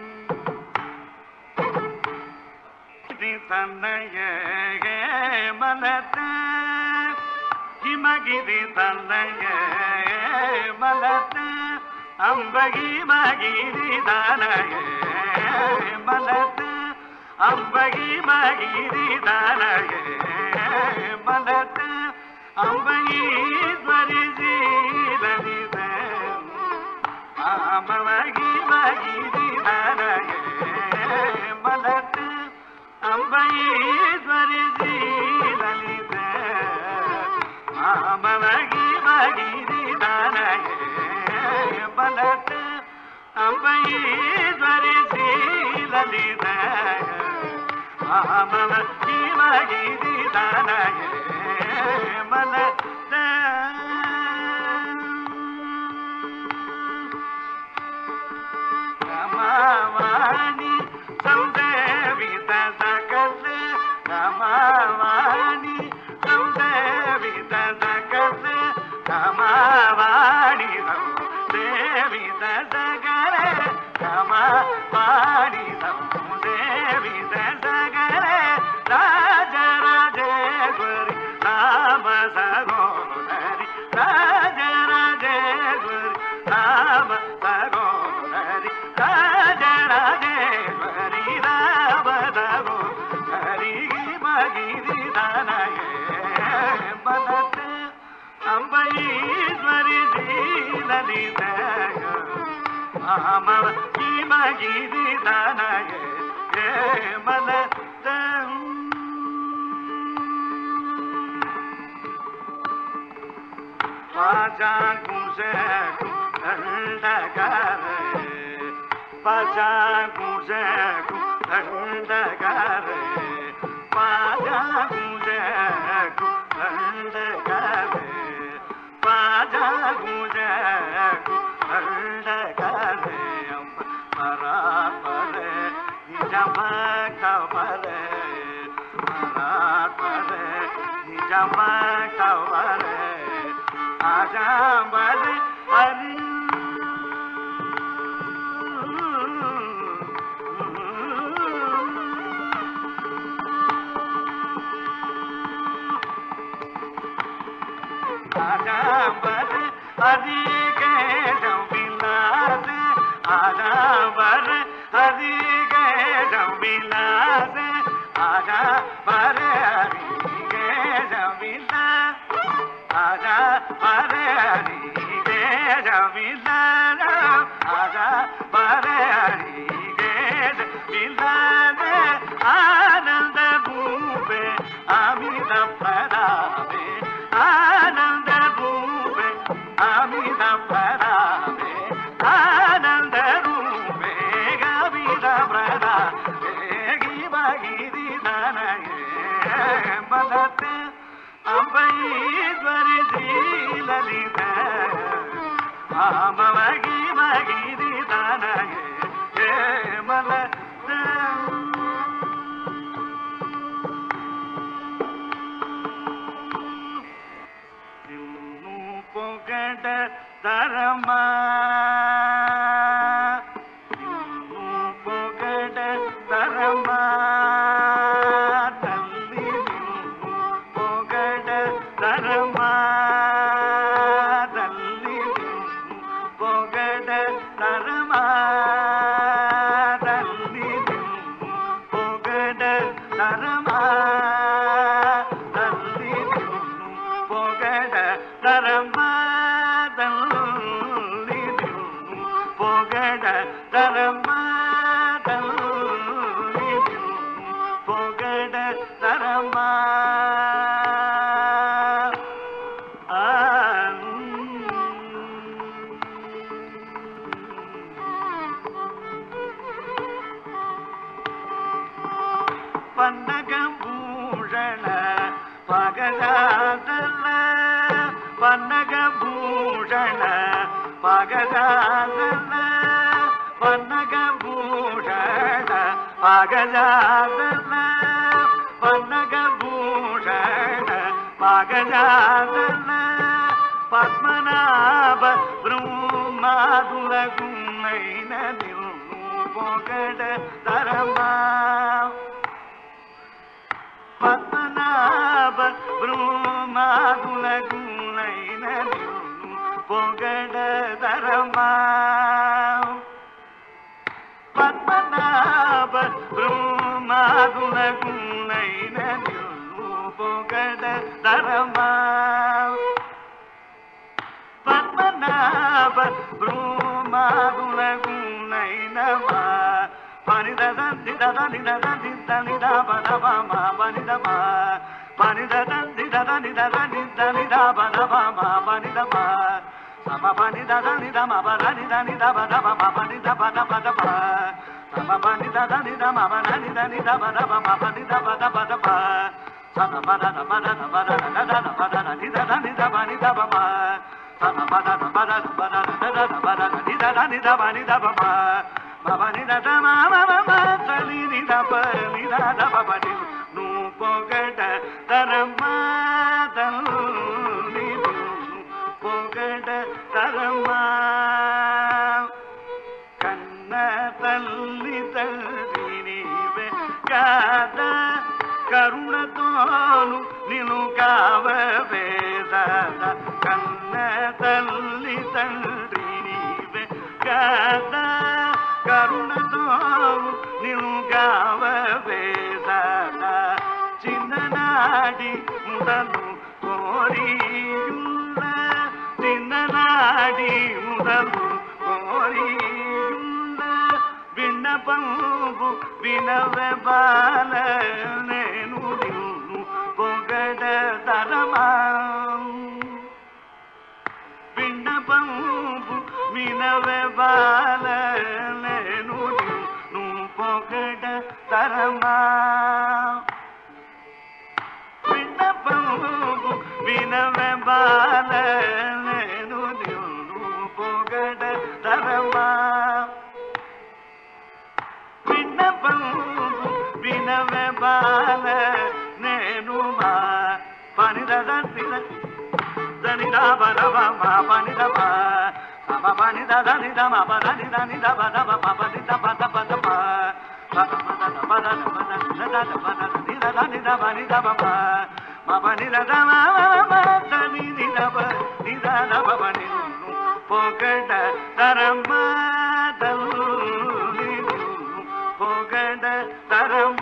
A: தன்னையே மலத்தே ஹிமகிரி தன்னையே மலத்தே அம்பகி மகிரி தானயே மலத்தே அம்பகி மகிரி தானயே மலத்தே அம்பகீஸ்வரி சீலனிதே அம்பகி மகிரி தானயே மலத்தே அம்பகீஸ்வரி சீலனிதே அம்பகி மகிரி தானயே மலத்தே அம்பகீஸ்வரி சீலனிதே அம்பகி மகிரி தானயே மலத்தே ரமாவாணி சௌதேவித சகல ரமாவாணி சௌதேவித சகல ரமாவாணி சௌதேவித சகல ரமாவாணி சௌதேவித சகல ராஜராஜேஸ்வரி ராம சகோதரி ராஜராஜேஸ்வரி ராம சகோதரி ராஜராஜேஸ்வரி ராம சகோதரி மகிரி தானயே மலத்தே அம்பகீஸ்வரி சீலனிதே அம்பகி மகிரி தானயே மலத்தே பாஜா குசே தண்டகரே பாஜா குசே தண்டகரே பாஜா குசே தண்டகரே பாஜா குசே தண்டகரே பராபரே நிஜமகவரே பராபரே நிஜமகவரே ஆஜாம்பரே ஹரி ஆஜாம்பரே ஹரி கேசவ் விலாசே ஆஜாம்பரே ஹரி கேசவ் விலாசே ஆஜாம்பரே ஹரி கேசவ் விலாசே ஆஜா பரே ஹரி கேசவ் விலாசே ஆஜா பரே ஹரி கேசவ் விலாசே ஆனந்த ரூபே அமித பிரதாபே ஆனந்த ரூபே அமித பிரதாபே ஆனந்த ரூபே அமித பிரதாபே கிமகிரி தானயே மலத்தே அம்பகீஸ்வரி சீலனிதே அம்பகி மகிரி தானயே மலத்தே இன்னு பொகட தரமா இன்னு பொகட தரமா தள்ளி நின்னு பொகட தரமா தள்ளி நின்னு பொகட தரமா தள்ளி நின்னு பொகட தரமா தள்ளி நின்னு பொகட தரமா தள்ளி நின்னு பொகட தரமா தள்ளி நின்னு பொகட தரமா பன்னகபூஷண பகதாதல பன்னகபூஷண பகதாதல பன்னகபூஷண பகதாதல ಪನ್ನಗಭೂಷಣ ಪಾಗಜಾತನ ಪದ್ಮನಾಭ ಬ್ರಹ್ಮಾದುಲ ಗುಣೈನ ನಿಲ್ಲು ಪೊಗಡ ತರಮ ಪದ್ಮನಾಭ ಬ್ರಹ್ಮಾದುಲ ಗುಣೈನ ನಿಲ್ಲು ಪೊಗಡ ತರಮ ಪದ್ಮನಾಭ ಬ್ರಹ್ಮಾದುಲ ಗುಣೈನ ನಿಲ್ಲು ಪೊಗಡ ತರಮ ಪದ್ಮನಾಭ ಬ್ರಹ್ಮಾದುಲ ಗುಣೈನ ಪನಿದ ನಿದ ನಿದ ನಿದ ನಿದ ಬದ ಬಮ ಪನಿದ ಪನಿದ ನಿದ ನಿದ ನಿದ ನಿದ ಬದ ಬಮ ಪನಿದ ಸಮ ಪನಿದ ನಿದ ಮ ಬದ ನಿದ ನಿದ ಬದ ಬಮ ಪನಿದ ಬದ ಬದ ಬ ಸಮ ಪನಿದ ನಿದ ಮ ಬದ ನಿದ ನಿದ ಬದ ಬಮ ಪನಿದ ಬದ ಬದ ಬ ಸಮ ಬದ ಬದ ಬದ ನದ ಬದ ನಿದ ನಿದ ಬನಿದ ಬಮ ಸಮ ಬದ ಬದ ಬದ ನದ ಬದ ನಿದ ನಿದ ಬನಿದ ಬಮ ಮಬನಿದ ಮ ಮ ಮ ಸಲಿ ನಿದ ಪ ನಿದ ದ ಬ ನಿ ನು ಪೊಗಡ ತರಮ ತಲ್ಲಿ ಪೊಗಡ ತರಮ ಕನ್ನ ತಲ್ಲಿ ತಲ್ಲಿವೆ ಕಾದ ಕರುಣತೋನು ನಿನು ಕಾವ ವೇದದ ಕನ್ನ ತಲ್ಲಿ ತಲ್ಲಿವೆ ಕಾದ ಕರುಣತೋನು ನಿನು ಕಾವ ವೇದದ ಚಿನ್ನನಾಡಿ ಮುದಲು ಕೋರಿಯುಳ್ಳ ಚಿನ್ನನಾಡಿ ಮುದಲು ಕೋರಿಯುಳ್ಳ ವಿಣ್ಣಪಂಬು ವಿನವೆ ಬಾಲನೇನು ನಿಲ್ಲು ಪೊಗಡ ತರಮ ವಿಣ್ಣಪಂಬು ವಿನವೆ ಬಾಲನೇನು ನಿಲ್ಲು ಪೊಗಡ ತರಮ ವಿಣ್ಣಪಂಬು ವಿನವೆ ಬಾಲನೇನು ನಿಲ್ಲು ಪೊಗಡ ತರಮ ವಿಣ್ಣಪಂಬು ವಿನವೆ ಬಾಲ ನೇನು ಮಾ ಪನಿದ ದನಿದ ಬದ ಮ ಪನಿದ ಮ ಸಮ ಪನಿದ ದನಿದ ಮ ಬದ ನಿದ ನಿದ ಬದ ಬ ಪನಿದ ಪದ ಪದ ಪ ಪದ ಪದ ಪದ ಪದ ನಿದ ಪದ ನಿದ ನಿದ ಬನಿದ ಬ ಮ ಪನಿದ ಮ ಮ ದನಿ ನಿದ ಬ ನಿದ ಬ ಬನಿ ಪೊಗಡ ತರಮ ದಲ್ಲಿ ಪೊಗಡ ತರಮ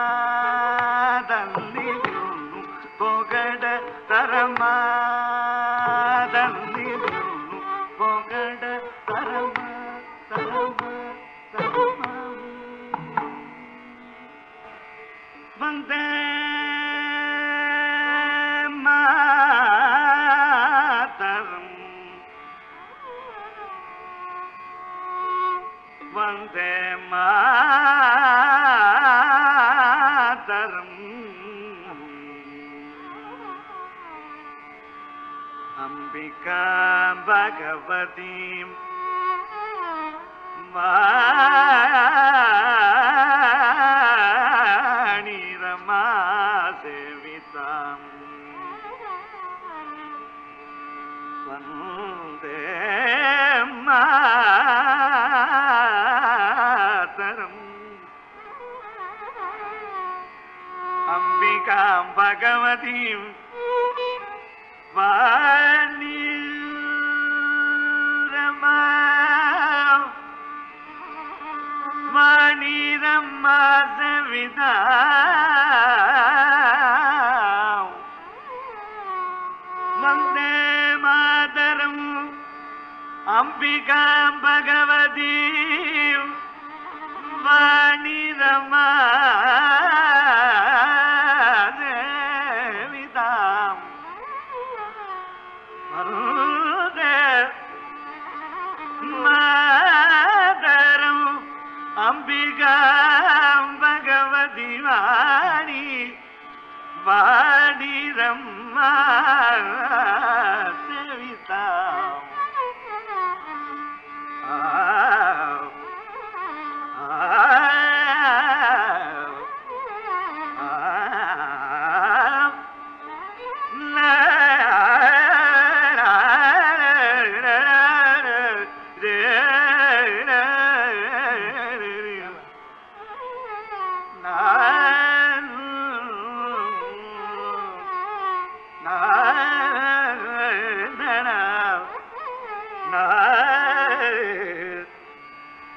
A: ದಲ್ಲಿ ಪೊಗಡ ತರಮ ದಲ್ಲಿ ಪೊಗಡ ತರಮ ತರಮ ತರಮ ವಂದೇ ಮಾತರಂ ವಂದೇ ಮಾತರಂ ಅಂಬಿಕಾ ಭಗವತಿ ವಾಣಿ ರಮಾ ಸೇವಿತಾಂ ವಂದೇ ಮಾತರಂ ಅಂಬಿಕಾ ಭಗವತಿ ವಾಣಿ ರಮಾ ವಾಣಿ ರಮಾ ಸೇವಿತಾಂ ವಂದೇ ಮಾತರಂ ಅಂಬಿಕಾ ಭಗವತಿ ವಾಣಿ ರಮಾ ಸೇವಿತಾಂ ವಂದೇ ಮಾತರಂ ಅಂಬಿಕಾ ಭಗವತಿ ವಾಣಿ ವಾಣಿ ರಮಾ ಸೇವಿತಾಂ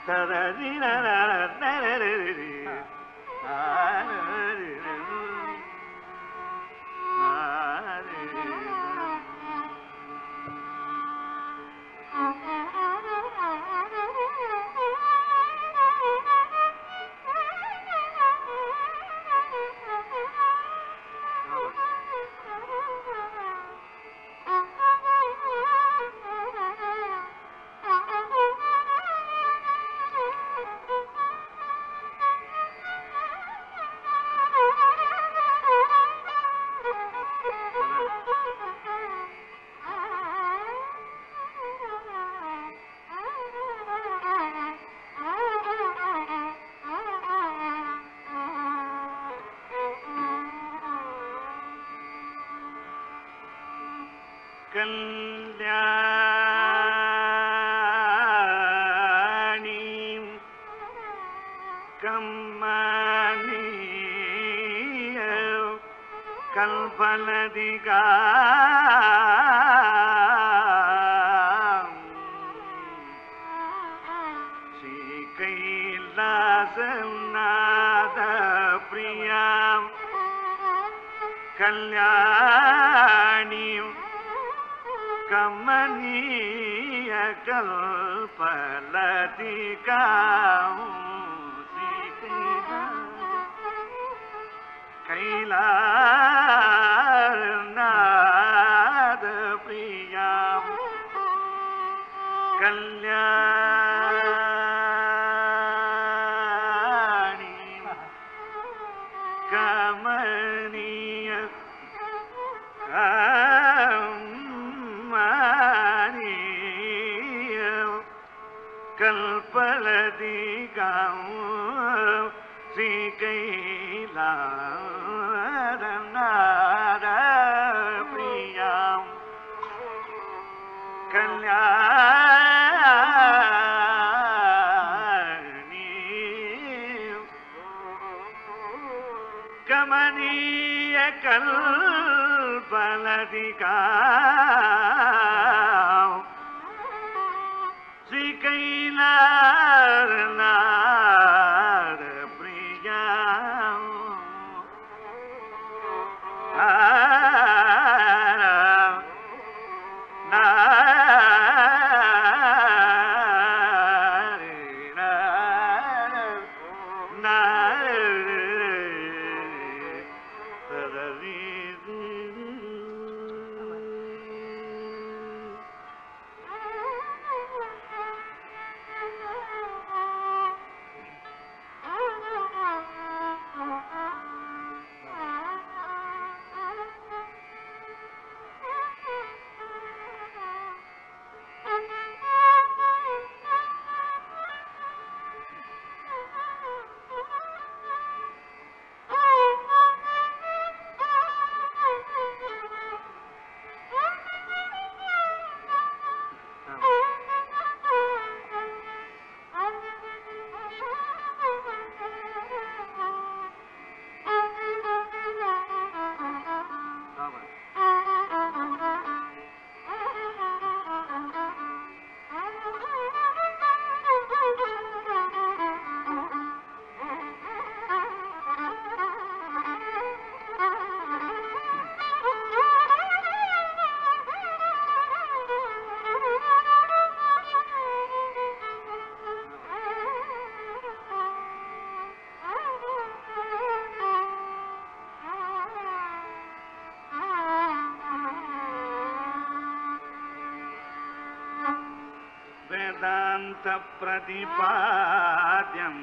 B: प्रतिपाद्यं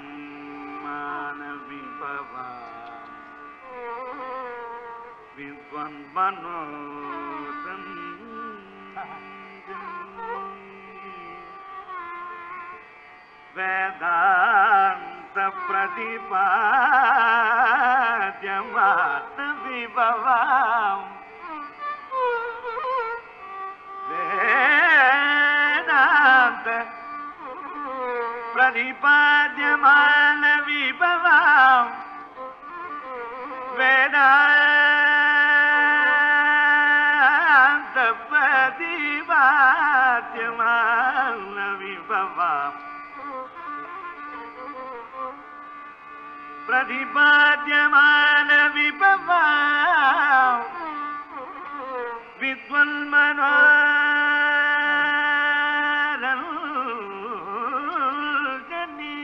B: मानविभवा विद्वन्मनोसन् वेदान्त प्रतिपाद्यं मानविभवा वेदान्त प्रतिपाद्यमान विभवां वेदान्त प्रतिपाद्यमान विभवां प्रतिपाद्यमान विभवा विद्वन्मनोरञ्जनी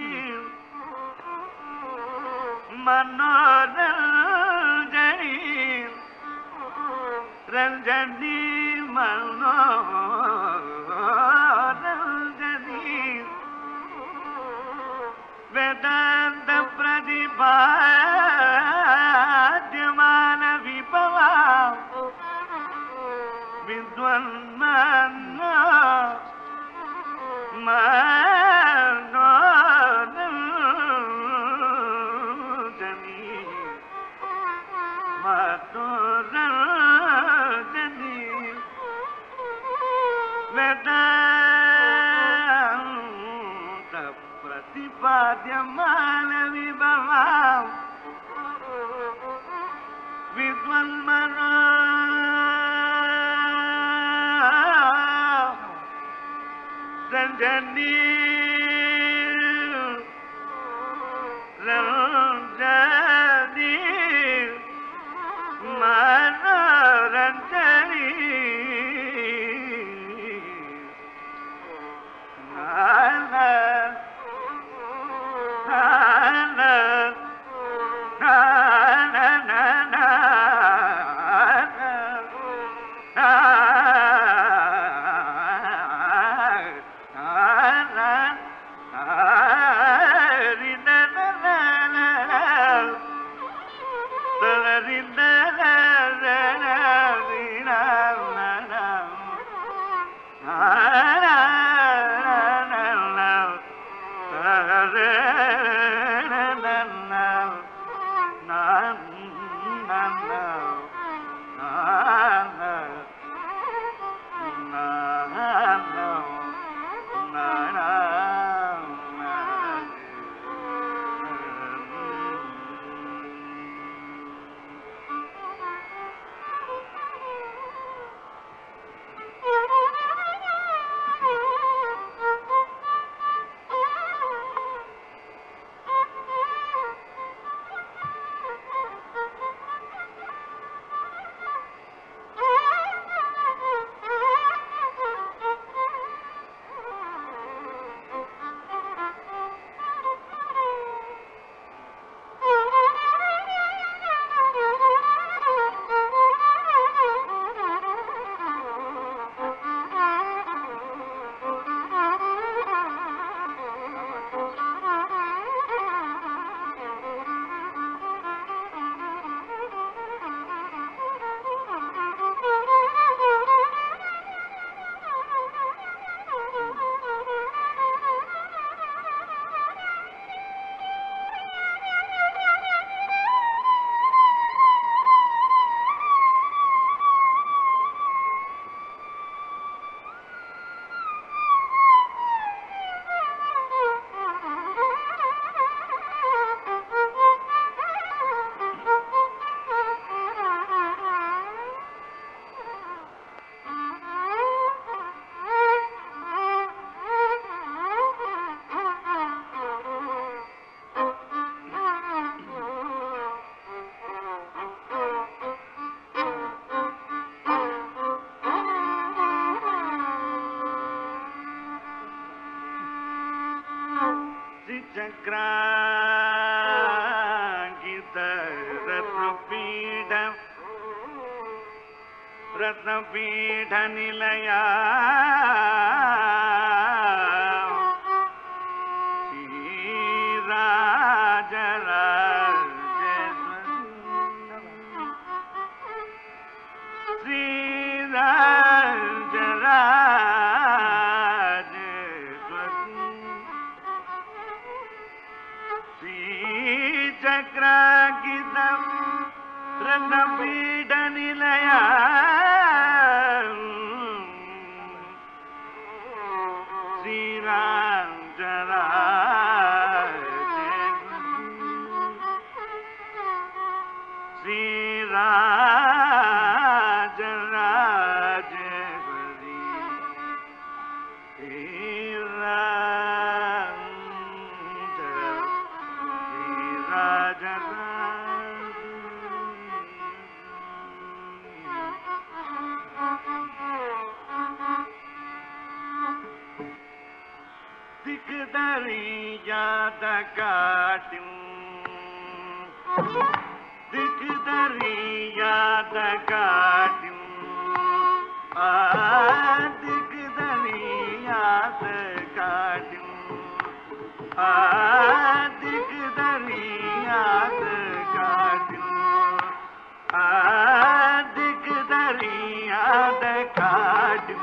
B: मनोरञ्जनी रञ्जनी मनोरञ्जनी वेदांत प्रतिपाद्यमान विभवा विद्वन्मनो मनोरञ्जनी मनोरञ्जनी वेदांत प्रतिपाद्यमान विभवा विद्वन्मनो रञ्जनी रञ्जनी मनोरञ्जनी रत्नपीठ निलया रत्नपीठ निलया திக்குதறியாத காட்டும் திக்குதறியாத காட்டும் திக்குதறியாத காட்டும் திக்குதறியாத காட்டும் திக்குதறியாத காட்டும்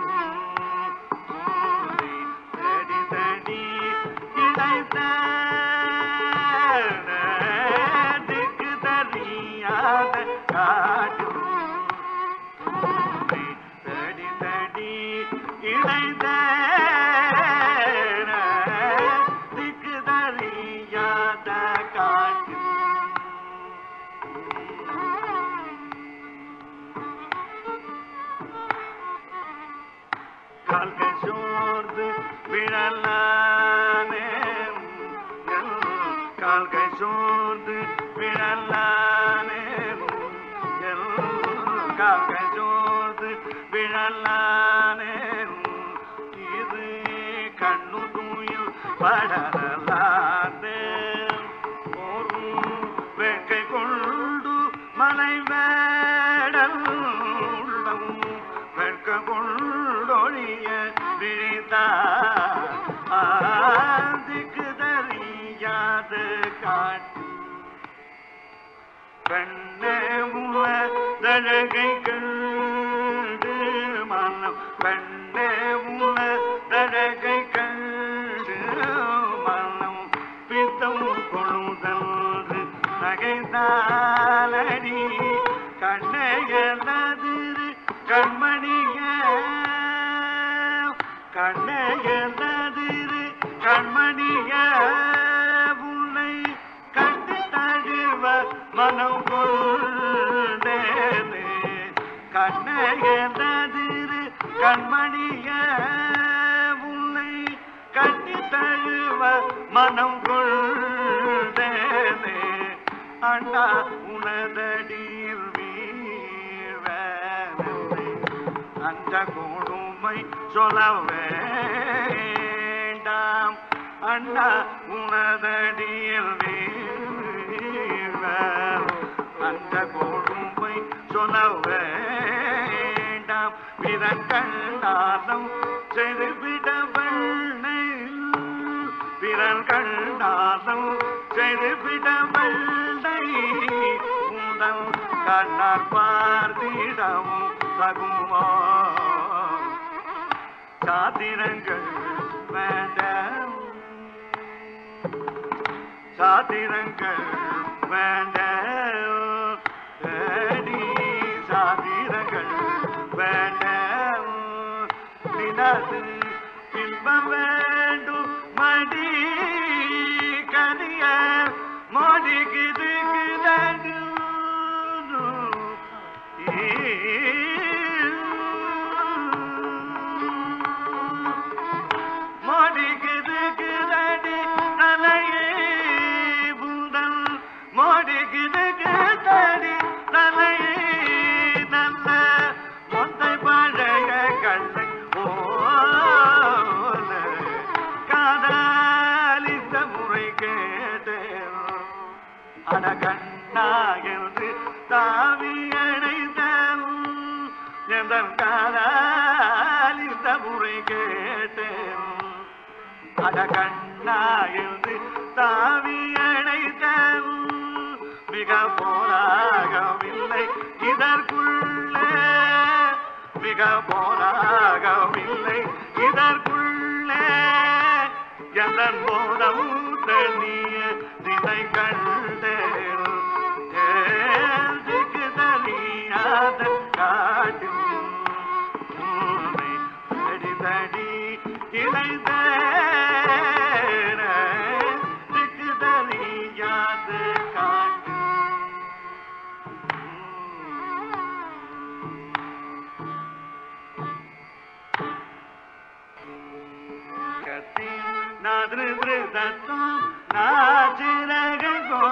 A: Nadri Drithatum Najiraga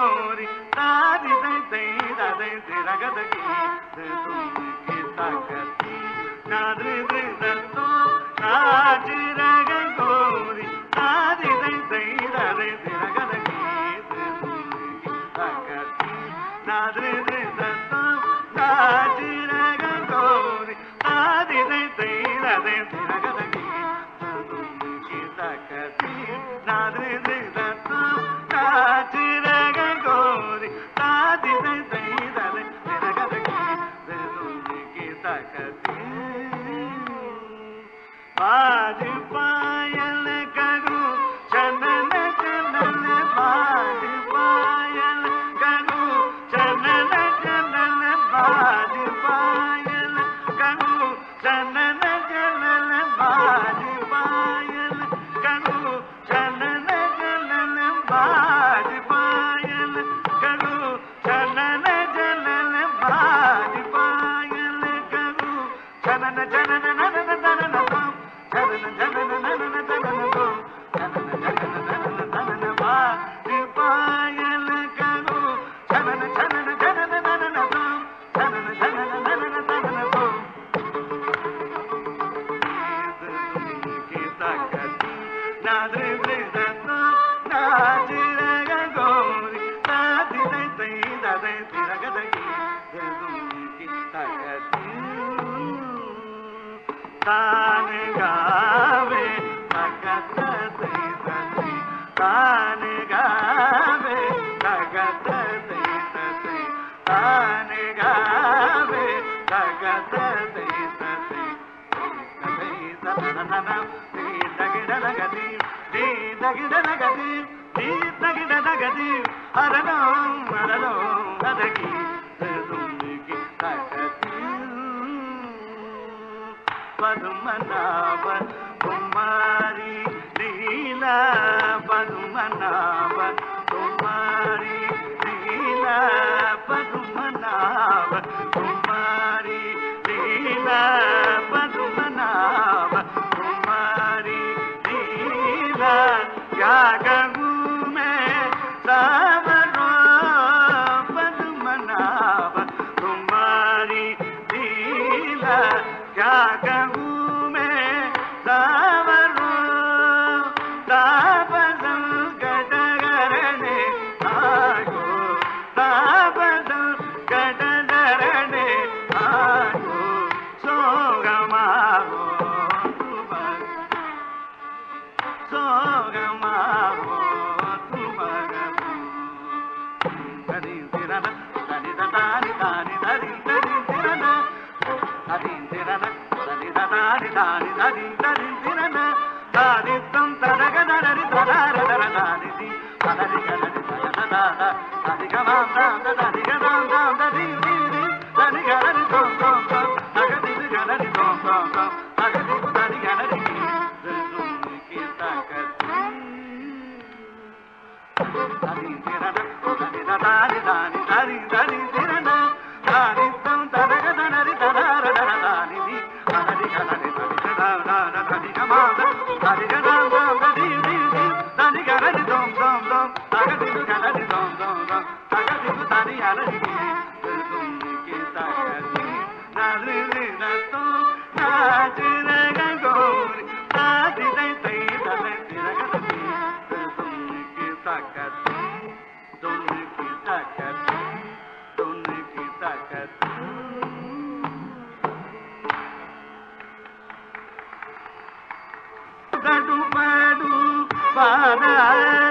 B: Bada